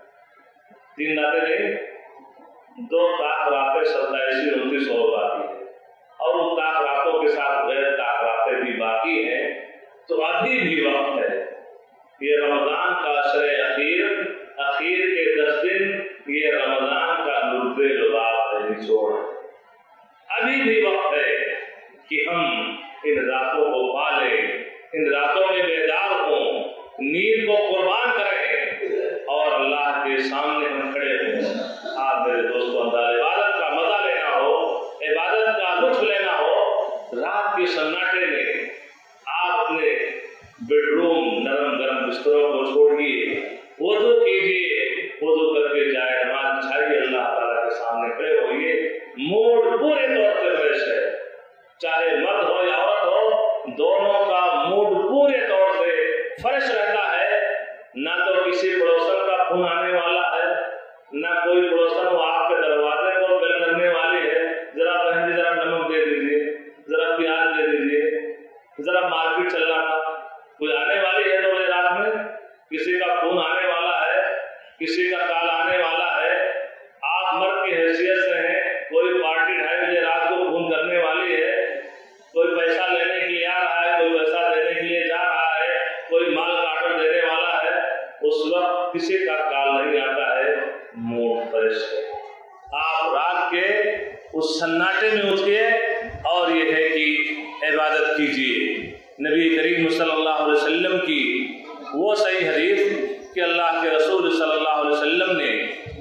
3 راتیں رہی، 2 طاق راتیں 27 29 اور باقی ہے، اور ان طاق راتوں کے ساتھ غیر طاق راتیں بھی باقی ہیں، تو ابھی بھی وقت ہے۔ یہ رمضان کا عشر اخیر کے 10 دن، یہ رمضان کا لب لباب ہے، نچوڑ۔ ابھی بھی وقت ہے کہ ہم ان راتوں کو پالیں، ان راتوں میں بیدار ہوں، نیند کو قربان کریں اور اللہ کے سامنے ہم کھڑے ہوں۔ آپ میرے دوستوں، عبادت کا مزہ لینا ہو، عبادت کا لطف لینا ہو، رات کے سناٹے میں آپ اپنے بیڈ روم نرم گرم بستروں کو چھوڑیے، وضو کیجیے، وضو کر کے جائے نماز بچھائیے، اللہ تعالیٰ کے سامنے کھڑے ہوئیے۔ موڈ پورے طور سے فریش ہے، چاہے مرد ہو یا عورت ہو، دونوں کا موڈ پورے طور سے فریش رہتا ہے۔ نہ تو کسی پڑوسن کا فون آنے والا ہے، نہ کوئی پڑوسن وہ آپ کے دروازے کو بیل کرنے والی ہے، ذرا بہن جی ذرا نمک دے دیجیے، ذرا پیاز دے دیجیے، ذرا مارکیٹ چلنا تھا، کوئی آنے والی ہے 2 بجے رات میں، کسی کا فون آنے والا ہے، کسی کا کال آنے والا ہے، آپ مرد کی حیثیت سے ہیں، کوئی پارٹی 2:30 بجے رات کو فون کرنے والی ہے، کوئی پیسہ لینے کے لیے آ رہا ہے، کوئی پیسہ دینے کے لیے جا رہا ہے، کوئی مال کا آرڈر دینے والا ہے، اس وقت کسی کا کال نہیں آتا ہے، موڈ فریش ہے۔ آپ رات کے اس سناٹے میں اٹھیے اور یہ ہے کہ عبادت کیجیے۔ نبی کریم صلی اللہ علیہ وسلم کی وہ صحیح حدیث کہ اللہ کے رسول صلی اللہ علیہ وسلم نے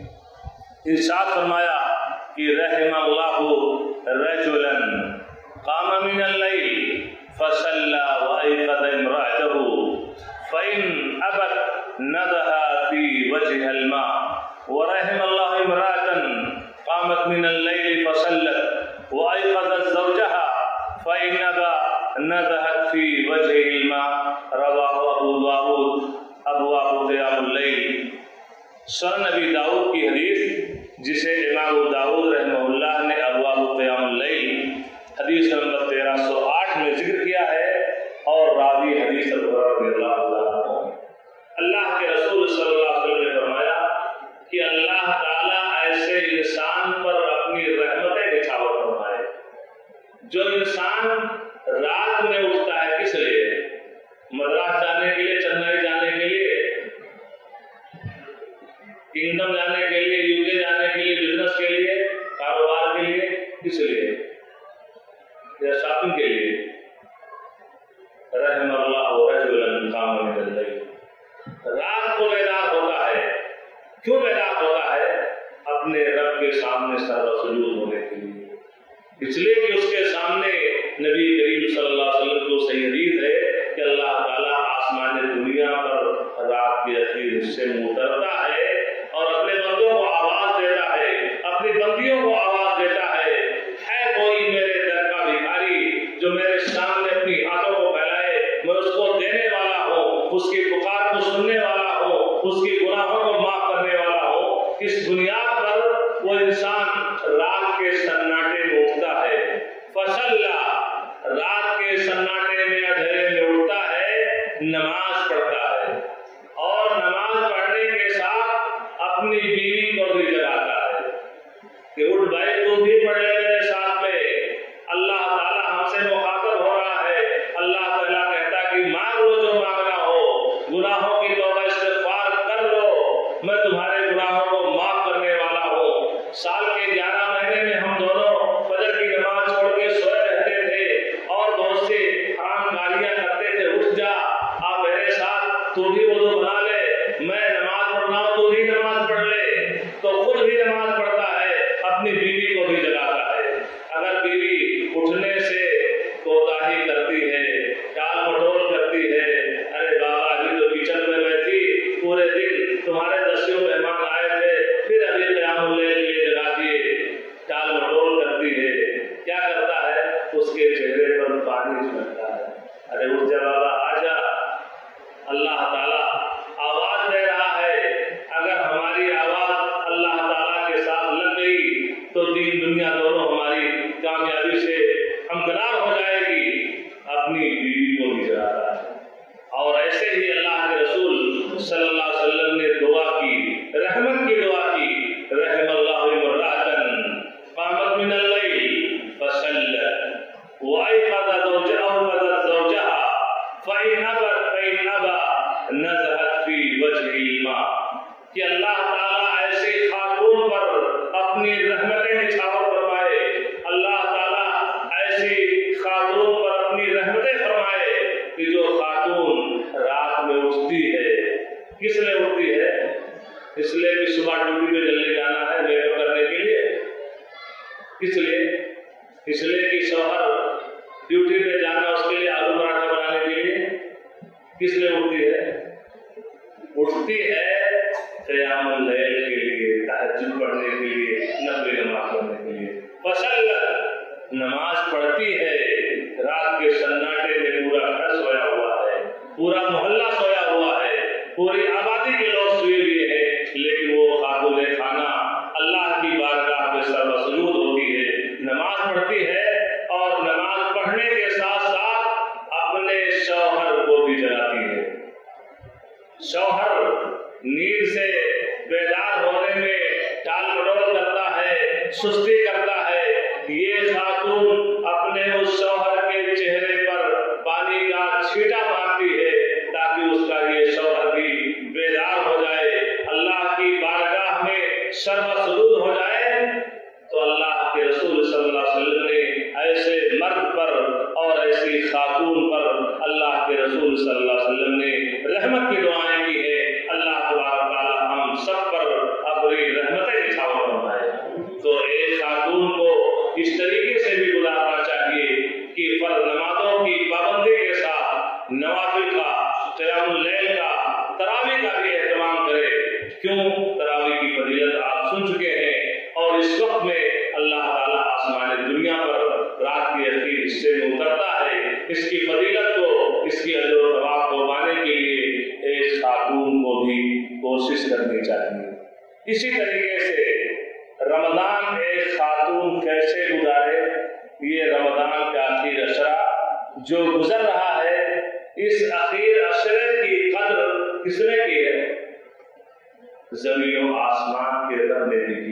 ارشاد فرمایا کہ رحم اللہ رجلا قام من اللیل فصلی وایقظ امرأته فإن أبت نضح في وجهها الماء ورحم الله امرأة قامت من الليل فصلت وأيقظت زوجها فإن أبى نضحت في وجهه الماء رواه أبو داود ابواب قیام اللیل۔ سنن نبی داؤد کی حدیث جسے امام ابو داؤد رحمہ اللہ نے ابواب قیام اللیل حدیث نمبر 1308 میں ذکر کیا ہے، اور راوی حدیث ابو ہریرہ رضی اللہ عنہ۔ اللہ کے رسول صلی اللہ علیہ وسلم نے فرمایا کہ اللہ تعالیٰ ایسے انسان پر اپنی رحمتیں نچھاور فرمائے جو انسان رات میں اٹھتا ہے، کس لیے؟ مدراس جانے کے لیے، چنئی جانے کے لیے، کنگڈم جانے کے لیے، UK جانے کے لیے، بزنس کے لیے، کاروبار کے لیے، کس لیے؟ یا شاپنگ کے لیے؟ رحم اللہ رجلا قام من اللیل، رات کو بیدار ہوتا ہے۔ کیوں بیدار ہوتا ہے؟ اپنے رب کے سامنے سر سجود ہونے کے لیے، اس لیے کہ اس کے سامنے نبی کریم صلی اللہ علیہ وسلم کو صحیح حدیث ہے کہ اللہ تعالیٰ آسمان دنیا پر رات کے اخیر حصے میں اترتا ہے اور اپنے بندوں کو آواز دیتا ہے، اپنی بندیوں کو آواز دیتا ہے کوئی میرے در کا بھکاری جو میرے سامنے اپنی ہاتھوں کو پھیلائے، میں اس کو دینے والا ہوں، اس کی پکار کو سننے والا ہوں، اس کی گناہوں کو معاف کرنے والا ہوں۔ اس بنیاد پر وہ انسان رات کے سناٹے میں اٹھتا ہے، فصلا، رات کے سناٹے میں اندھیرے میں اٹھتا ہے، نماز پڑھتا ہے، اور نماز پڑھنے کے ساتھ اپنی بیوی کو بھی جگاتا ہے، کہ اٹھ بھائی تم بھی پڑھ لے میرے ساتھ میں. اللہ تعالیٰ ہم سے مخاطب ہو رہا ہے. اللہ تعالیٰ کہتا ہے کہ مانگ لو جو مانگنا ہو, گناہوں کی توبہ استغفار کر لو, میں تمہارے گناہوں کو معاف کرنے والا ہوں. سال کے 11 مہینے میں ہم دونوں فجر کی نماز چھوڑ کے سوئے رہتے تھے اور بہت سی حرام کاریاں کرتے تھے. اٹھ جا, آپ میرے ساتھ, تو بھی وضو بنا لے, میں نماز پڑھ رہا ہوں تو بھی نماز پڑھ لے. تو خود بھی نماز پڑھتا ہے, اپنی بیوی کو بھی جگاتا ہے. اگر بیوی اٹھنے سے کوتاہی کرتی ہے, ٹال مٹول کرتی ہے, ارے بابا ابھی تو کچن میں بیٹھی, پورے دن تمہارے 10 مہمان آئے تھے, پھر ابھی قیام اللیل کے لیے جگا دیے, ٹال مٹول کرتی ہے, کیا کرتا ہے, اس کے چہرے پر پانی چھڑکتا ہے. ارے اٹھ جا بابا, آ جا. اللہ تعالیٰ آواز دے رہا ہے. اگر ہماری آواز اللہ تعالیٰ کے ساتھ لگ گئی تو دین دنیا دونوں ہماری کامیابی سے ہمکنار ہو جائے گی. اپنی بیوی کو بھی جلاتا ہے. اور ایسے ہی اللہ کے رسول صلی اللہ علیہ وسلم نے دعا کی, رحمت کی دعا کی. رحم اللہ امرأۃ قامت من اللیل فصلت وأيقظت زوجها فإن أبى نزهت في وجه الماء. کہ اللہ تعالیٰ ایسی خاتون پر اپنی رحمتیں نچھاور فرمائے. اللہ تعالیٰ ایسی خاتون پر اپنی رحمتیں فرمائے کہ جو خاتون رات میں اٹھتی ہے. کس لیے اٹھتی ہے؟ اس لیے کہ صبح ڈیوٹی پہ جلدی جانا ہے میک اپ کرنے کے لیے. کس لیے؟ اس لیے کہ شوہر ڈیوٹی پہ جانا اس کے لیے آلو پراٹھا بنانے کے لیے. کس لیے اٹھتی ہے؟ اٹھتی ہے قیام اللیل کے لیے, تہجد پڑھنے کے لیے, نفل نماز پڑھنے کے لیے. فصلت, نماز پڑھتی ہے. رات کے سناٹے میں پورا گھر سویا ہوا ہے, پورا محلہ سویا ہوا ہے, پوری آبادی کے لوگ سوئے ہوئے ہیں, لیکن وہ خاتون خانہ اللہ کی بارگاہ میں سربسجود ہوتی ہے, نماز پڑھتی ہے. اور نماز پڑھنے کے ساتھ ساتھ اپنے شوہر کو بھی جلاتی ہے. شوہر نیند سے بیدار ہونے میں ٹال مٹول کرتا ہے, سستی کرتا ہے. یہ خاتون اپنے اس شوہر کے چہرے پر پانی کا چھینٹا مارتی ہے تاکہ اس کا یہ شوہر بھی بیدار ہو جائے, اللہ کی بارگاہ میں سربسجود ہو جائے. تو اللہ کے رسول صلی اللہ علیہ وسلم نے ایسے مرد پر اور ایسی خاتون پر اللہ کے رسول صلی اللہ علیہ وسلم نے رحمت کی دعائیں کی ہے. اللہ تبارک تعالیٰ ہم سب پر اپنی رحمتیں نچھاور فرمائے. تو ایک خاتون کو اس طریقے سے بھی گزارنا چاہیے کہ فرض نمازوں کی پابندی کے ساتھ نوافل کا, قیام اللیل کا, تراویح کا بھی اہتمام کرے. کیوں؟ تراویح کی فضیلت آپ سن چکے ہیں, اور اس وقت میں اللہ تعالیٰ آسمان دنیا پر رات کے اخیر حصے میں اترتا ہے. اس کی فضیلت کو, اس کی اجر و ثواب کو پانے کے لیے ایک خاتون کو بھی کوشش کرنی چاہیے. اسی طریقے سے رمضان ایک خاتون کیسے گزارے, یہ رمضان کا آخری عشرہ جو گزر رہا ہے, اس آخری عشرے کی قدر کس نے کی ہے؟ زمین و آسمان کے رب نے بھی کی.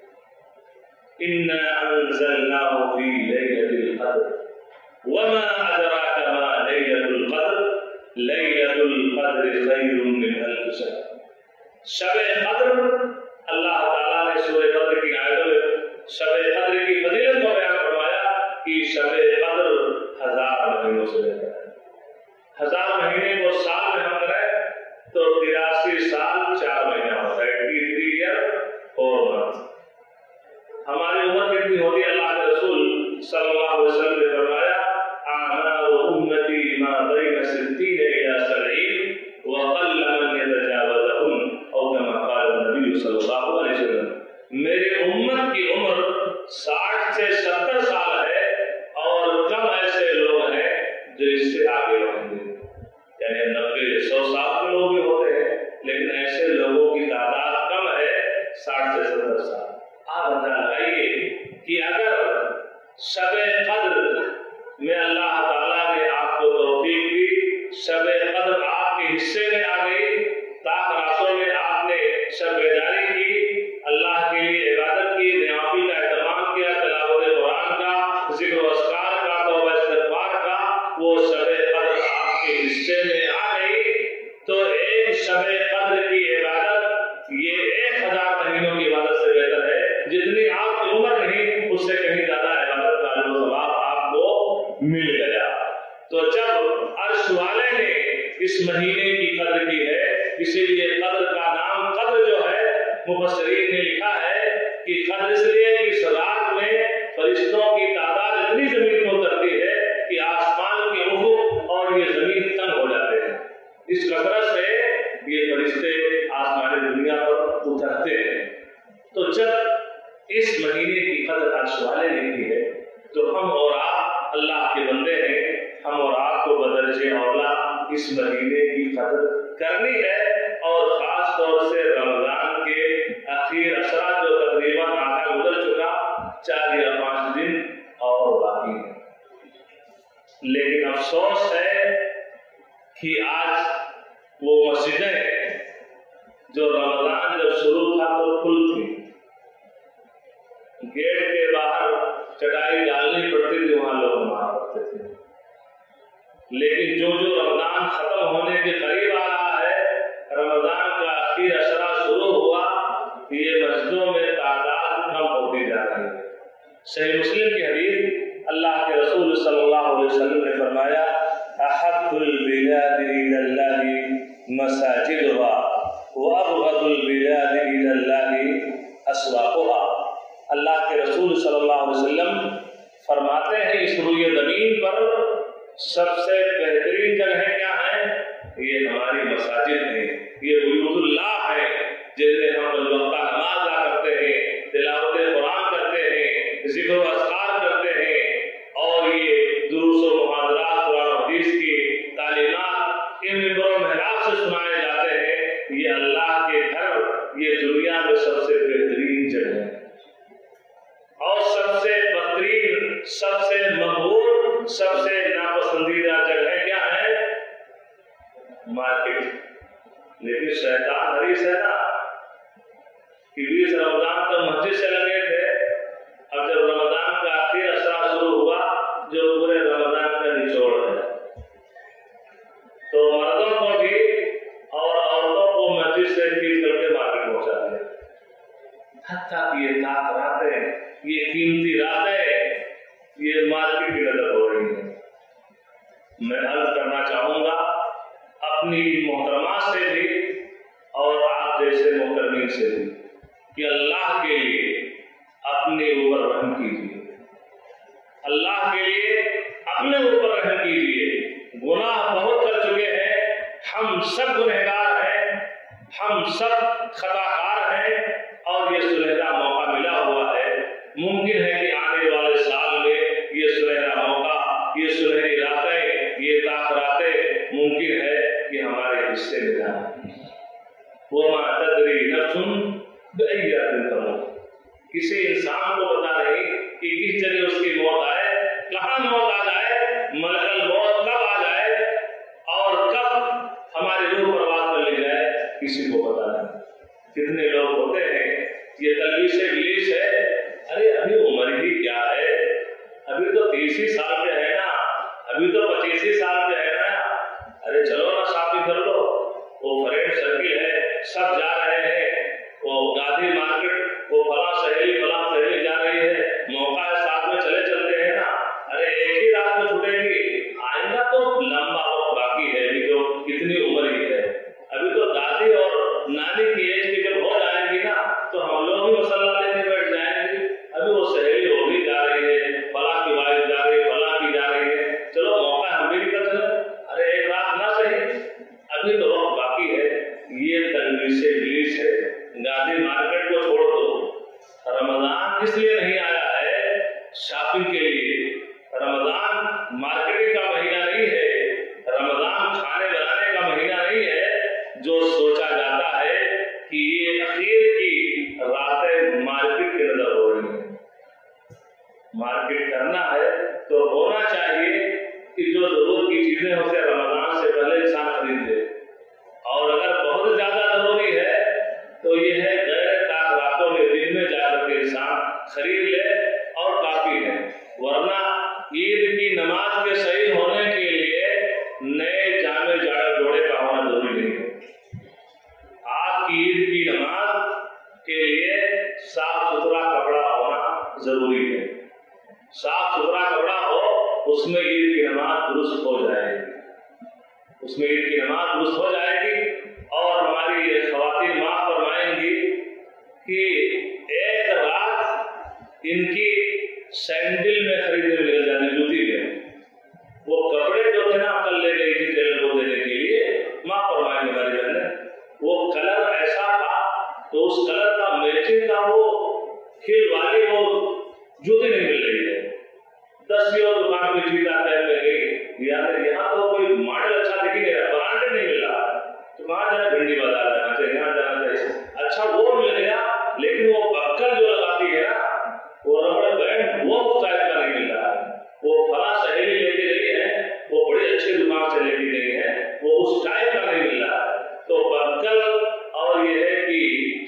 اِنَّا أَنزَلْنَاهُ فِي لَيْلَةِ الْقَدْرِ وَمَا أَدْرَاكَ مَا لَيْلَةُ الْقَدْرِ لَيْلَةُ الْقَدْرِ خَيْرٌ مِّنْ أَلْفِ شَهْرٍ. شب قدر, اللہ تعالیٰ نے سورہ قدر کی آیتوں میں شب قدر کی فضیلت کو بیان فرمایا کہ شب قدر 1000 مہینوں سے بہتر ہے. 1000 مہینے کو سال میں ہم کریں تو 83 سال 4 مہینہ ہوتا ہے, 83 ایئر اور منتھ. ہماری عمر کتنی ہوتی ہے؟ اللہ کے رسول صلی اللہ علیہ وسلم نے فرمایا اعمار امتی ما بین 60 الى 70 وقل من يتجاوزهن او كما قال النبي صلی اللہ علیہ وسلم. میری امت کی عمر 60 سے 70 سال ہے, اور کم ایسے لوگ ہیں جو اس سے آگے بڑھیں گے. یعنی 90-100 سال کے لوگ بھی ہوتے ہیں, لیکن ایسے لوگوں کی تعداد کم ہے 60 سے 70 سال. آپ اندازہ لگائیے کہ اگر شب قدر میں اللہ تعالیٰ نے آپ کو توفیق دی, شب قدر آپ کے حصے میں آ گئی, تاک راتوں میں آپ نے شب بیداری کی, اللہ کے لیے عبادت کی, نوافل کا جتنی آپ کی عمر نہیں اس سے کہیں زیادہ عبادت کا اجر و ثواب آپ کو مل گیا۔ تو جب عرش والے نے اس مہینے کی قدر کی ہے، اسی لیے قدر کا نام قدر جو ہے مفسرین نے لکھا ہے کہ قدر اس لیے کہ اس رات میں فرشتوں کی تعداد اتنی زمین کو اترتی ہے کہ آسمان کی افق اور یہ زمین تنگ ہو جاتے ہیں، اس کثرت سے یہ فرشتے آسمان دنیا پر اترتے ہیں۔ تو جب اس مہینے کی قدر عرش والے نے کی ہے تو ہم اور آپ اللہ کے بندے ہیں، ہم اور آپ کو بدرجہ اولا اس مہینے کی قدر کرنی ہے، اور خاص طور سے رمضان کے آخر عشرہ جو تقریباً آدھا گزر چکا، 4 یا 5 دن اور باقی ہے۔ لیکن افسوس ہے کہ آج وہ مسجدیں جو رمضان جب شروع تھا تو کھل تھی، گیٹ کے باہر چٹائی ڈالنی پڑتی تھی، وہاں لوگ نماز پڑھتے تھے، لیکن جو رمضان ختم ہونے کے قریب آ رہا ہے، رمضان کا آخری عشرہ شروع ہوا، یہ مسجدوں میں تعداد کم ہوتی جا رہی ہے۔ صحیح مسلم کی حدیث، اللہ کے رسول صلی اللہ علیہ وسلم نے فرمایا احب البلاد الى اللہ مساجدها وابغض البلاد الى اللہ اسواقها۔ اللہ کے رسول صلی اللہ علیہ وسلم فرماتے ہیں اس روئے زمین پر سب سے بہترین جگہ کیا ہے؟ یہ ہماری مساجد ہیں، یہ بیوت اللہ ہے، جن میں ہم الوقت نماز ادا کرتے ہیں، تلاوت قرآن کرتے ہیں، ذکر و اذکار کرتے ہیں، اور یہ دروس و محاضرات قرآن و حدیث کی تعلیمات ان ممبر و محراب سے سنائے جاتے ہیں۔ یہ اللہ کے گھر، یہ دنیا میں سب سے بہترین جگہ ہے، اور سب سے بدترین، سب سے مقبول، سب سے ناپسندیدہ جگہ کیا ہے؟ مارکیٹ۔ لیکن شیطان حریص ہے نا کہ 20 رمضان تو مسجد سے لگے تھے، اب جب رمضان کا آخری عشرہ شروع ہوا جو پورے رمضان کا نچوڑ ہے، تو مردوں کو بھی اور عورتوں کو مسجد سے کھینچ کر کے مارکیٹ پہنچا دیا، حتیٰ کہ یہ رات راتیں، یہ قیمتی راتیں یہ مارکیٹ کی نظر ہو رہی ہیں۔ میں عرض کرنا چاہوں گا اپنی محترمات سے بھی اور آپ جیسے محترمین سے بھی کہ اللہ کے لیے اپنے اوپر رحم کیجیے، اللہ کے لیے اپنے اوپر رحم کیجیے۔ گناہ بہت کر چکے ہیں، ہم سب گنہگار ہیں، ہم سب خطاکار ہیں، اور یہ سنہرا موقع ملا ہوا ہے۔ ممکن ہے کہ آنے والے سال میں یہ سنہرا موقع، یہ سنہری راتیں، یہ تاخراتیں ممکن ہے کہ ہمارے حصے میں جائیں۔ وَمَا تَدْرِي نَفْسٌ بِأَيِّ أَرْضٍ تَمُوتُ۔ کسی انسان کو پتا نہیں کہ کس جگہ اس کی موت آئے، کہاں موت آ جائے، ملک الموت کب آ جائے اور کب ہماری روح پرواز کر لی جائے، کسی کو پتا نہیں۔ کتنے لوگ ہوتے ہیں یہ تلبیس ابلیس ہے، ارے ابھی عمر ہی کیا ہے، ابھی تو 30 ہی سال کے ہے نا، ابھی تو 25 ہی سال کے ہے نا، ارے چلو نا شادی کر لو، وہ فرینڈ سرکل ہے، سب جا رہے ہیں، وہ گاندھی مارکیٹ، وہ فلاں سہیلی جا رہی ہے، موقع ہے ساتھ میں چلے چلتے ہیں نا، ارے ایک ہی رات میں چھوٹے گی، آئندہ تو لمبا وقت باقی ہے، ابھی تو کتنی عمر ہی ہے، ابھی تو دادی اور نانی کی ایج کی جب ہو جائے گی نا تو ہم لوگ بھی مسلح لے کے بیٹھ جائیں گے، ابھی وہ سہیلی وہ بھی جا رہی ہے، فلاں کی وائف جا رہی ہے، فلاں کی جا رہی ہے، چلو موقع ہم بھی نکل چلے، ارے ایک رات نہ صحیح، ابھی تو وقت باقی ہے۔ یہ تلبیس ابلیس ہے۔ گاندھی مارکیٹ کو چھوڑ دو، رمضان اس لیے نہیں آیا ہے شاپنگ کے لیے، رمضان مارکیٹنگ کا مہینہ نہیں ہے، رمضان کھانے بنانے کا مہینہ نہیں ہے، جو سوچا جاتا ہے کہ یہ اخیر کی راتیں مارکیٹ کی نظر ہو رہی ہیں، مارکیٹ کرنا ہے تو ہونا چاہیے کہ جو ضرورت کی چیزیں اسے رمضان سے پہلے انسان خرید لے، اور اگر بہت زیادہ ضروری ہے تو یہ ہے غیر راتوں میں دن میں جا کر کے انسان خرید لے اور کافی ہے، ورنہ عید کی نماز کے صحیح ہونے کے لیے نئے جامع جوڑے کا ہونا ضروری نہیں ہے۔ آپ کی عید کی نماز کے لیے صاف ستھرا کپڑا ضروری ہے. صاف ستھرا کپڑا ہو, اس میں عید کی نماز درست ہو جائے گی, اس میں عید کی نماز درست ہو جائے گی. اور ہماری یہ خواتین ماں فرمائیں گی کہ ایک رات ان کی سینڈل میں خریدنے میں نکل جاتی, جوتی میں. وہ کپڑے جو تھے نا کل لے گئی تھی ٹیلر کو دینے کے لیے, ماں فرمائیں گے ہماری بہنیں, وہ کلر ایسا تھا تو اس کلر کا میچنگ کا وہ کھل والی وہ جوتی نہیں مل رہی ہے. 10 اور دکان پہ جیتا ٹائم میں گئی, یہاں تو کوئی ماڈل اچھا دکھ نہیں رہا, برانڈ نہیں مل رہا, تو کہاں جانا, بھنڈی بازار جانا چاہیے, یہاں جانا چاہیے. اچھا وہ مل گیا, لیکن وہ پکڑ جو لگاتی ہے نا, وہ ربڑ بینڈ, وہ اس ٹائپ کا نہیں مل رہا ہے. وہ فلاں سہیلی لے کے گئی ہے, وہ بڑی اچھی دکان سے لے کے گئی ہے, وہ اس ٹائپ کا نہیں مل رہا ہے. تو پکڑ اور یہ ہے کہ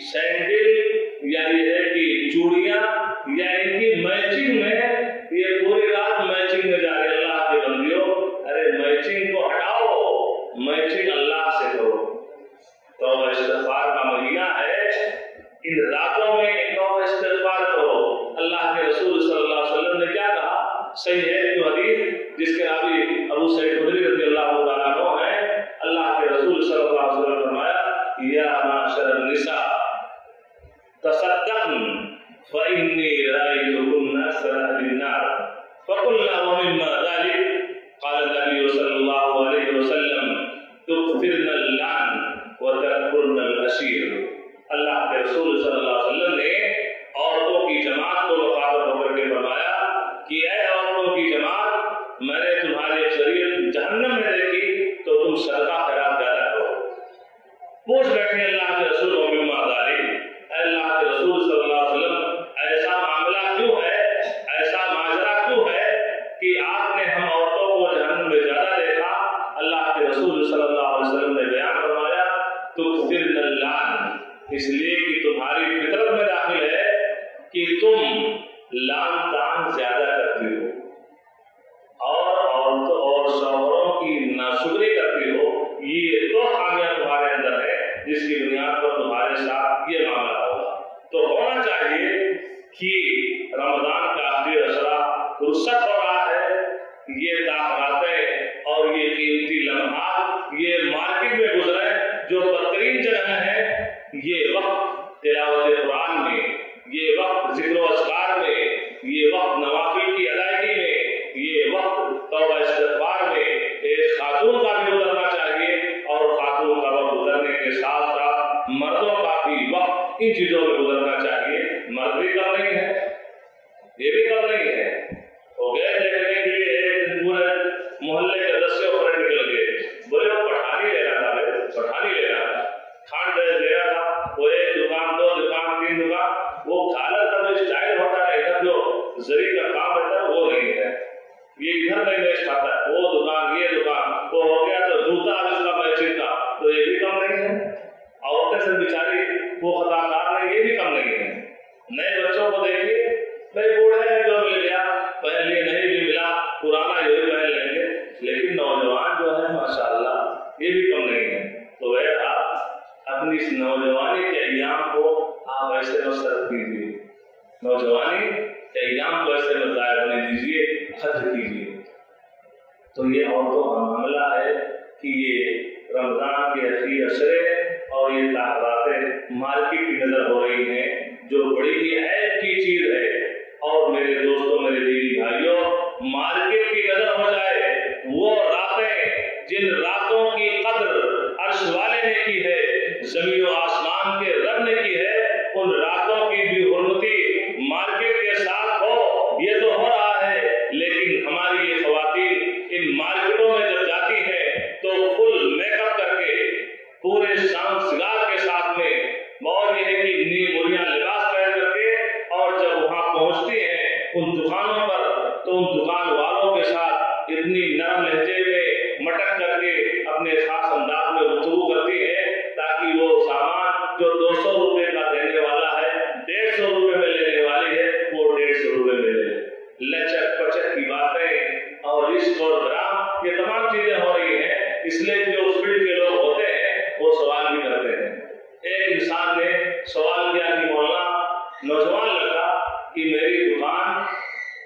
سینڈل یا یہ ہے کہ چوڑیاں یا ان کی میچنگ میں, یہ پوری رات میچنگ میں جا رہے. اللہ کے بندیوں, ارے میچنگ کو ہٹاؤ, میچنگ اللہ سے کرو. توبہ استغفار کا مہینہ ہے, ان راتوں میں توبہ استغفار کرو. اللہ کے رسول صلی اللہ علیہ وسلم نے کیا کہا, صحیح ہے جو حدیث جس کے راوی ابو سعید خدری رضی اللہ تعالیٰ عنہ ہیں, اللہ کے رسول صلی اللہ علیہ وسلم نے فرمایا, یا معاشر النساء تصدقن فإنی رأیتکن اکثر اہل النار فقلنا ومما ذلك قال النبی صلی اللہ علیہ وسلم تکثرن اللعن وتکفرن العشیر. اللہ کے رسول صلی اللہ علیہ وسلم نے عورتوں کی جماعت کو مخاطب ہو کر کے فرمایا کہ اے عورتوں کی جماعت, میں نے تمہاری اکثریت جہنم میں دیکھی تو تم صدقہ خیرات زیادہ کرو. پوچھ بیٹھے اللہ کے رسول ومما ذلك, اے اللہ کے رسول صلی اللہ علیہ وسلم, ایسا معاملہ کیوں ہے, ایسا ماجرا کیوں ہے کہ آپ نے ہم عورتوں کو جہنم میں زیادہ دیکھا؟ اللہ کے رسول صلی اللہ علیہ وسلم نے بیان فرمایا, تکثرن اللعن, اس لیے کہ تمہاری فطرت میں داخل ہے کہ تم لعن طعن زیادہ کرتی ہو اور عورتوں اور شوہروں کی ناشکری کرتی ہو. یہ دو خامیاں تمہارے اندر ہے جس کی بنیاد پر تمہارے ساتھ یہ معاملہ ہوگا. تو ہونا چاہیے کہ رمضان کا آخری عشرہ رخصت ہو رہا ہے, یہ داخلاتیں اور یہ قیمتی لمحات یہ مارکیٹ میں گزرے جو بدترین جگہ ہے. یہ وقت تلاوت قرآن میں, یہ وقت ذکر و اذکار میں, یہ وقت نوافل کی ادائیگی میں, یہ وقت توبہ استغفار میں ایک خاتون کا بھی گزرنا چاہیے, اور خاتون کا وقت گزرنے کے ساتھ ساتھ مردوں کا بھی وقت ان چیزوں میں گزرنا چاہیے. مرد بھی کم نہیں ہے, یہ بھی کم نہیں ہے. وہ گئے دیکھنے کے لیے ایک دن پورے محلے کے 10 فرینڈ نکل گئے, بولے وہ پٹھانی لینا تھا, پٹھانی لینا تھا, کھان ڈریس لینا تھا. وہ ایک دکان, 2 دکان, 3 دکان, وہ کالر کا جو اسٹائل ہوتا ہے ادھر جو زری کا کام ہوتا ہے وہ نہیں ہے, یہ ادھر نہیں میچ کھاتا ہے. وہ دکان, یہ دکان, وہ ہو گیا تو جوتا اس کا میچنگ کا, تو یہ بھی کم نہیں ہے. عورتیں سے بیچاری وہ خطاکار نہیں, یہ بھی کم نہیں ہے. نئے بچوں کو دیکھیے, بھائی بوڑھے ہیں جو مل گیا پہن لیے, نہیں بھی ملا پرانا یہ بھی پہن لیں گے, لیکن نوجوان جو ہے ماشاءاللہ یہ بھی کم نہیں ہے. تو اپنی اس نوجوانی کے ایام کو آپ ایسے مصرف کیجیے, نوجوانی کے ایام کو ایسے مت ضائع ہونے دیجیے, قدر کیجیے. تو یہ عورتوں کا معاملہ ہے کہ یہ رمضان کے آخری عشرے اور یہ تاخراتیں مارکیٹ کی نظر ہو رہی ہیں جو بڑی ہی عیب کی چیز ہے. اور میرے دوستوں, میرے دیدی بھائیوں, مارکیٹ کی نظر ہو جائے وہ راتیں جن راتوں کی قدر عرش والے نے کی ہے, زمین و آسمان کے رب نے کی ہے, ان راتوں کی بھی حرمتی مارکیٹ کے ساتھ ہو. یہ تو ہو رہا ہے, لیکن ہماری یہ خواتین ان مارکیٹوں میں جب جاتی ہیں تو فل میک اپ کر کے, پورے شان سنگار کے ساتھ میں, اور یہ ہے کہ نئی بڑھیا لباس پہن کر کے, اور جب وہاں پہنچتی ہیں ان دکانوں پر تو ان دکان والوں کے ساتھ اتنی نرم لہجے میں مٹک کر کے اپنے خاص انداز میں گفتگو کرتی ہے تاکہ وہ سامان جو 200 روپے کا دینے والا ہے 150 روپے میں لینے والی ہے وہ 150 روپے میں لے لے. لچک پچک کی باتیں اور عشق اور حرام یہ تمام چیزیں ہو رہی ہیں. اس لیے جو اس فیلڈ کے لوگ ہوتے ہیں وہ سوال بھی کرتے ہیں. ایک انسان نے سوال کیا کہ مولانا, نوجوان لڑکا کہ میری دکان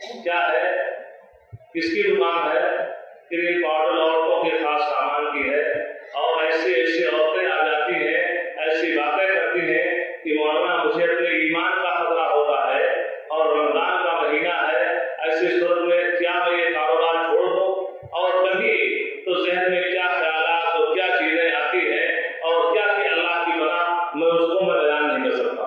کیا ہے؟ کس کی دکان ہے؟ کریم پاؤڈر عورتوں کے خاص سامان کی ہے، اور ایسی ایسی عورتیں آ جاتی ہیں، ایسی باتیں کرتی ہیں کہ مولانا مجھے اپنے ایمان کا خطرہ ہوتا ہے اور رمضان کا مہینہ ہے، ایسی صورت میں کیا میں یہ کاروبار چھوڑ دوں؟ اور کبھی تو ذہن میں کیا خیالات اور کیا چیزیں آتی ہیں اور کیا کہ اللہ کی بنا میں اس کو بیان نہیں کر سکتا۔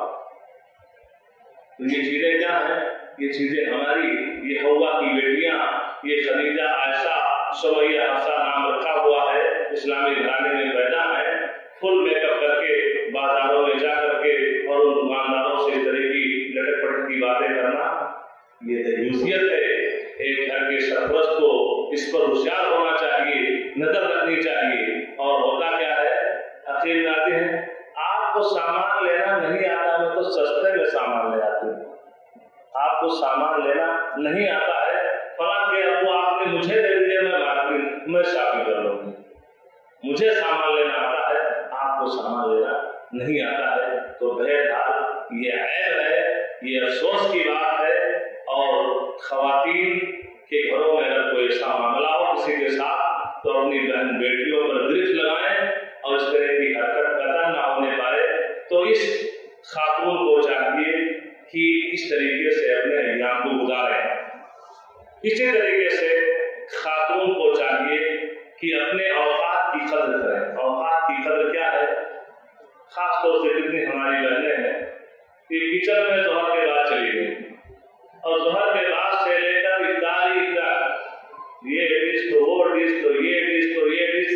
تو یہ چیزیں کیا ہیں؟ یہ چیزیں ہماری، یہ حوا کی بیٹیاں، یہ خدیجہ، عائشہ، سمیہ، حفصہ نام رکھا ہوا ہے، اسلامی گھرانے میں پیدا ہے، فل میک اپ کر کے بازاروں میں جا کر کے اور ان دکانداروں سے اس طرح کی لٹک پٹک کی باتیں کرنا، یہ دیوسیت ہے۔ ایک گھر کے سرپرست کو اس پر ہوشیار ہونا چاہیے، نظر رکھنی چاہیے۔ اور ہوتا کیا ہے؟ اخیر میں آتے ہیں آپ کو سامان لینا نہیں آتا، میں تو سستے میں سامان لے آتی ہوں۔ آپ کو سامان لینا نہیں آتا ہے، فلاں کے ابو آپ نے مجھے دے دیے، میں شاپنگ کر لوں گی۔ مجھے سامان لینا آتا ہے، آپ کو سامان لینا نہیں آتا ہے، تو بہرحال یہ عیب ہے، یہ افسوس کی بات ہے۔ اور خواتین کے گھروں میں اگر کوئی ایسا معاملہ ہو کسی کے ساتھ تو اپنی بہن بیٹیوں پر گرفت لگائیں اور اس طرح کی حرکت قطع نہ ہونے پائے۔ تو اس خاتون کو چاہیے کہ اس طریقے سے اپنے ایام کو گزاریں۔ اسی طریقے سے خاتون کو چاہیے کہ اپنے اوقات کی قدر کریں۔ اوقات کی قدر کیا ہے؟ خاص طور سے کتنی ہماری بہنیں ہیں کہ کچن میں ظہر کے بعد چلی گئی اور ظہر کے بعد سے لے کر افطاری تک یہ ڈش تو وہ ڈش تو یہ ڈش تو یہ ڈش،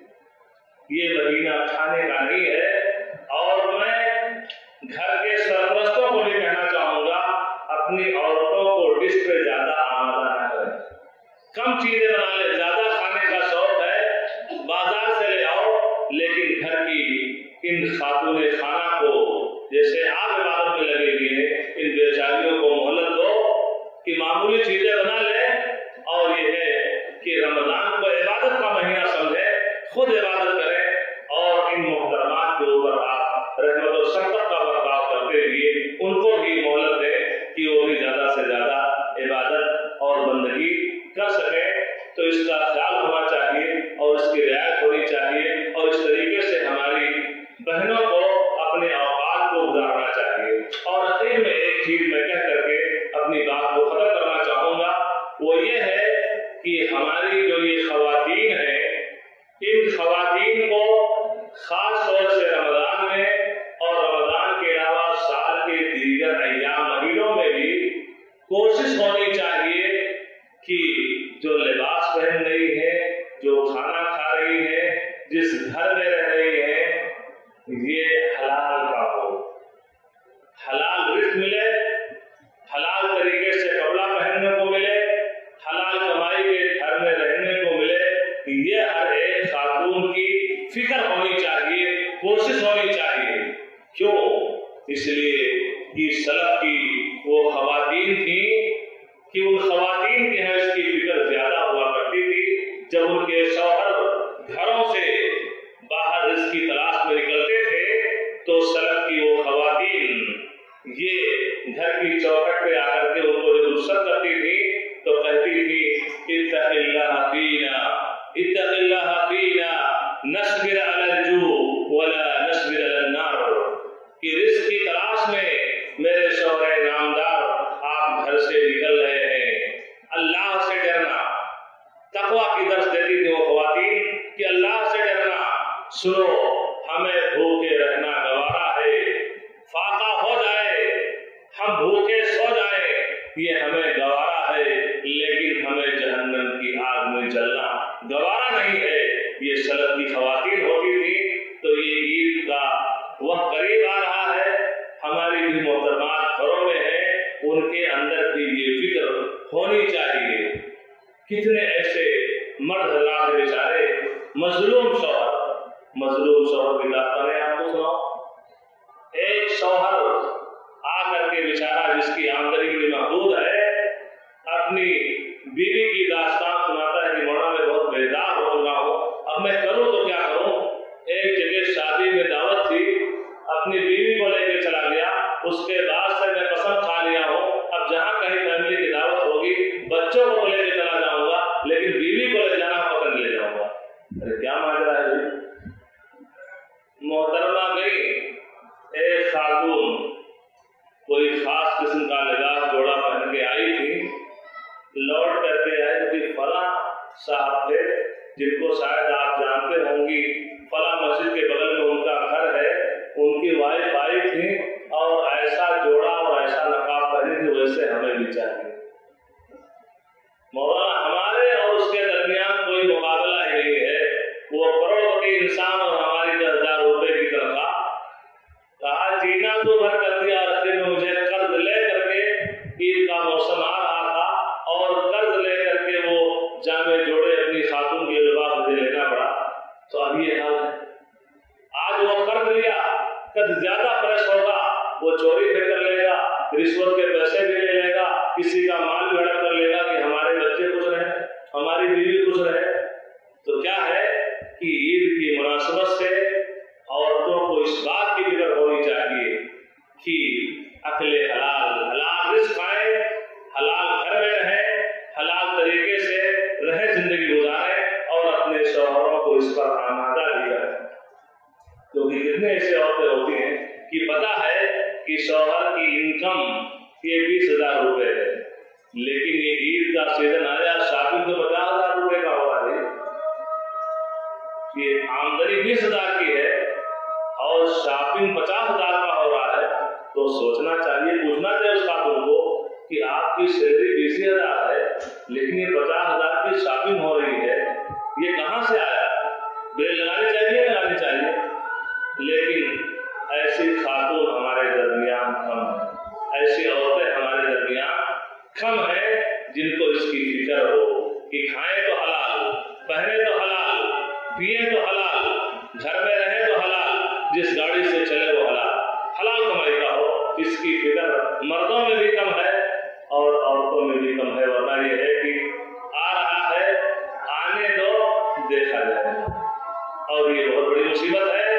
یہ مہینہ کھانے کا نہیں ہے۔ اور میں گھر کے سرپرستوں کو بھی کہنا چاہوں گا اپنی عورتوں کو ڈش پہ زیادہ آمادہ نہ کریں، کم چیزیں بنا لیں۔ زیادہ کھانے کا شوق ہے بازار سے لے آؤ، لیکن گھر کی ان خاتون خانہ کو جیسے آپ عبادت میں لگے ہوئے ہیں، ان بیچاریوں کو مہلت دو کہ معمولی چیزیں بنا لیں۔ اور یہ ہے کہ رمضان کو عبادت کا مہینہ سمجھے، خود عبادت کریں اور ان محترمات کے اوپر آپ رحمت و شفقت کا برتاؤ کرتے ہوئے ان کو بھی مہلت دیں کہ وہ بھی زیادہ سے زیادہ عبادت اور بندگی کر سکیں۔ تو اس کا خیال ہونا چاہیے اور اس کی رعایت ہونی چاہیے، اور اس طریقے سے ہماری بہنوں کو اپنے اوقات کو گزارنا چاہیے۔ اور آخر میں ایک چیز میں کہہ کر کے اپنی بات کو ختم کرنا چاہوں گا، وہ یہ ہے کہ ہماری جو یہ خواتین ہیں، ان خواتین کو خاص طور سے رمضان میں اور رمضان کے علاوہ سال کے دیگر ایام مہینوں میں بھی کوشش ہونی چاہیے کہ جو لباس پہن رہی ہے، جو کھانا کھا رہی ہے، جس گھر میں رہ رہی ہے، یہ حلال کا ہو، حلال رزق ملے، حلال طریقے سے کپڑا پہننے کو ملے، حلال کمائی کے گھر میں رہنے کو ملے۔ یہ ہر ایک خاتون کی فکر ہونی چاہیے، کوشش ہونی چاہیے۔ کیوں؟ اس لیے کہ سلف کی وہ خواتین تھیں کہ ان خواتین کی حیث کی فکر زیادہ ہوا کرتی تھی۔ جب ان کے شوہر گھروں سے باہر رزق کی تلاش میں نکلتے تھے تو سلف کی وہ خواتین یہ گھر کی چوکھٹ پہ آ کر کے ان کو جو نصرت کرتی تھی تو کہتی تھی اتق اللہ فینا، اتق اللہ فینا نصبر علی الجوع ولا نصبر علی النار، کہ رزق کی تلاش میں میرے شوہر نامدار آپ گھر سے نکل رہے ہیں۔ اللہ سے ڈرنا، تقویٰ کی درس دیتی تھی وہ خواتین کہ اللہ سے ڈرنا۔ سنو، ہمیں بھوکے رہنا گوارا ہے، فاقہ ہو جائے، ہم بھوکے سو جائیں، یہ ہمیں گوارا ہے، لیکن ہمیں جہنم کی آگ میں جلنا گوارا نہیں ہے۔ یہ سلف کی خواتین ہوتی تھی۔ تو یہ عید کا وقت قریب آ رہا ہے، ہماری بھی محترمات گھروں میں ہیں، ان کے اندر بھی یہ فکر ہونی چاہیے۔ کتنے ایسے مرد حضرات بیچارے مظلوم شوہر کی داستانیں آپ کو سناؤ۔ ایک شوہر آ کر کے بیچارہ جس کی آمدنی بڑی محدود ہے، اپنی بیوی کی داستان سناتا ہے کہ مولانا میں بہت بیزار ہو چکا ہوں، اب میں کروں تو کیا کروں۔ ایک جگہ شادی میں دعوت تھی، اپنی بیوی کو لے کے چلا گیا، اس کے بعد سے میں قسم کھا لیا ہوں اب جہاں کہیں فیملی کی دعوت ہوگی بچوں کو لے کے چلا جاؤں گا لیکن بیوی کو لے جانا پکڑ لے جاؤں گا. ارے کیا ماجرا ہے بھائی؟ محترمہ گئی، ایک خاتون کوئی خاص قسم کا لباس جوڑا پہن کے آئی تھی، لوٹ کر کے آئی کہ فلاں صاحب تھے جن کو شاید آپ جانتے ہوں گی، فلاں مسجد کے بغل میں ان کا گھر ہے، ان کی وائف آئی تھی اور ایسا جوڑا اور ایسا نقاب پہنی تھی، ویسے ہمیں بھی چاہیے. مولانا ہمارے اور اس کے درمیان کوئی مقابلہ ہی نہیں ہے، وہ کروڑپتی انسان اور ہماری 10,000 روپے کی تنخواہ. کہا جینا تو بھر کر دیا، اور پھر مجھے قرض لے کر کے، عید کا موسم آ رہا تھا اور قرض لے کر کے وہ جامع جوڑے اپنی خاتون کے لباس مجھے لینا پڑا. تو اب یہ حال ہے. آج وہ قرض لیا، قد زیادہ پریش ہوگا، وہ چوری بھی کر لے گا، رشوت کے پیسے بھی لے لے گا، کسی کا مال بھی ہڑپ کر لے گا کہ ہمارے بچے خوش رہے، ہماری بیوی خوش رہے. تو کیا ہے کہ عید کی مناسبت سے عورتوں کو اس بات کی فکر ہونی چاہیے کہ اکل حلال، حلال رزق کھائیں، حلال گھر میں رہیں، حلال طریقے سے رہیں، زندگی گزاریں اور اپنے شوہروں کو اس پر آمادہ بھی کریں. کیونکہ کتنے ایسے عورتیں ہوتی ہیں کہ پتا ہے کہ شوہر کی انکم یہ 20,000 روپے ہے، لیکن یہ عید کا سیزن آیا، شاپنگ تو 50,000 روپے کا ہو رہا ہے. یہ آمدنی 20,000 کی ہے اور شاپنگ 50,000 کا ہو رہا ہے. تو سوچنا چاہیے، پوچھنا چاہیے اس خاتون کو کہ آپ کی سیلری 20,000 ہے لیکن یہ 50,000 کی شاپنگ ہو رہی ہے، یہ کہاں سے آیا؟ بریل لگانی چاہیے، لگانی چاہیے. لیکن ایسی خاتون ہمارے درمیان کم ہے، ایسی عورتیں ہمارے درمیان کم ہیں جن کو اس کی فکر ہو کہ کھائیں تو حلال، پہنے تو حلال، پیئیں تو حلال، گھر میں رہیں تو حلال، جس گاڑی سے چلے وہ حلال، حلال کمائی کا ہو. اس کی فکر مردوں میں بھی کم ہے اور عورتوں میں بھی کم ہے. ورنہ یہ ہے کہ آ رہا ہے، آنے دو، دیکھا جائے. اور یہ بہت بڑی مصیبت ہے.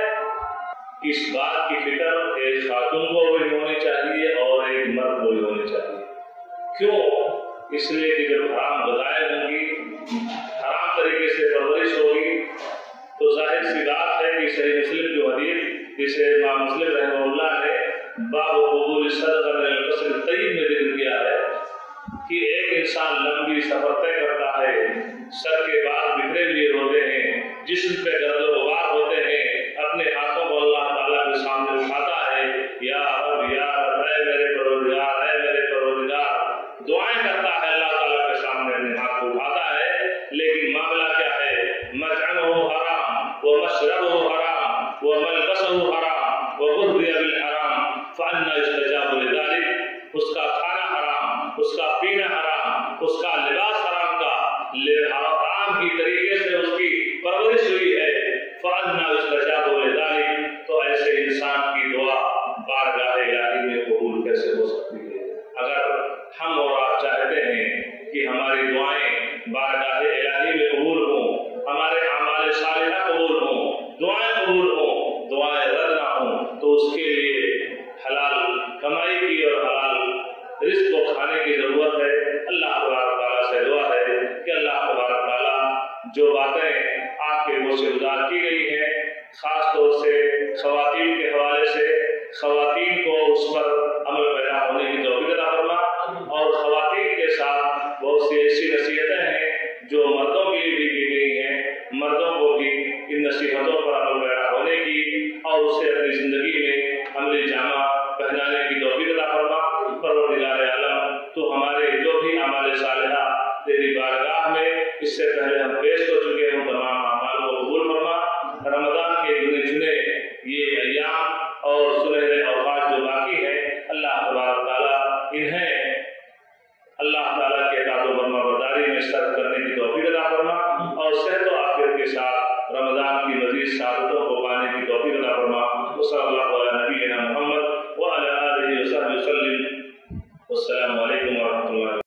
اس بات کی فکر ایک خاتون کو بھی ہونی چاہیے اور ایک مرد کو بھی ہونی چاہیے. کیوں؟ اس لیے کہ جب حرام غذائیں ہوں گی، حرام طریقے سے پرورش ہوگی، تو ظاہر سی بات ہے کہ صحیح مسلم جو حدیث جسے امام مسلم رحمہ اللہ نے باب قبول الصدقہ من الکسب الطیب میں ذکر کیا ہے کہ ایک انسان لمبی سفر طے کرتا ہے، سر کے بال بکھرے ہوئے ہوتے ہیں، جسم پہ گرد و غبار ہوتے ہیں، اپنے ہاتھوں کو اللہ تعالیٰ کے سامنے اٹھاتا ہے، یا رب یا رب، اے میرے پروردگار، اے میرے پروردگار، دعائیں کرتا ہے اللہ تعالیٰ کے سامنے، اپنے ہاتھ کو اٹھاتا ہے. لیکن معاملہ کیا ہے؟ مطعمہ حرام ومشربہ حرام وملبسہ حرام وغذی بالحرام فأنى يستجاب لذلك. اس کا کھانا حرام، اس کا پینا حرام، اس کا لباس حرام کا، حرام ہی طریقے سے اس کی پرورش ہوئی ہے. فأنى يستجاب لذلك. تو ایسے انسان کی دعا بارگاہ الہی میں قبول کیسے ہو سکتی ہے؟ اگر ہم اور آپ چاہتے ہیں کہ ہماری دعائیں بارگاہ الہی میں قبول ہوں، ہمارے اعمال صالحہ قبول ہوں، دعائیں قبول ہوں، دعائیں رد نہ ہوں، تو اس کے لیے حلال کمائی کی اور حلال رزق کو کھانے کی ضرورت ہے. اللہ تبارک تعالیٰ سے دعا ہے کہ اللہ تبارک تعالیٰ جو باتیں آپ کے منہ سے گزار کی گئی ہیں، خاص طور سے خواتین کے حوالے سے، خواتین کو اس پر عمل پیدا ہونے کی توفیق عطا فرما، اور خواتین کے ساتھ بہت سی ایسی نصیحتیں ہیں جو مردوں کے لیے بھی کی گئی ہیں، مردوں کو بھی ان نصیحتوں پر عمل پیدا ہونے کی اور اسے اپنی زندگی میں عملی جامہ پہنانے کی توفیق عطا فرما. پروردگار عالم، تو ہمارے جو بھی اعمال صالحہ تیری بارگاہ میں اس سے پہلے ہم پیش ہو چکے ہیں، تمام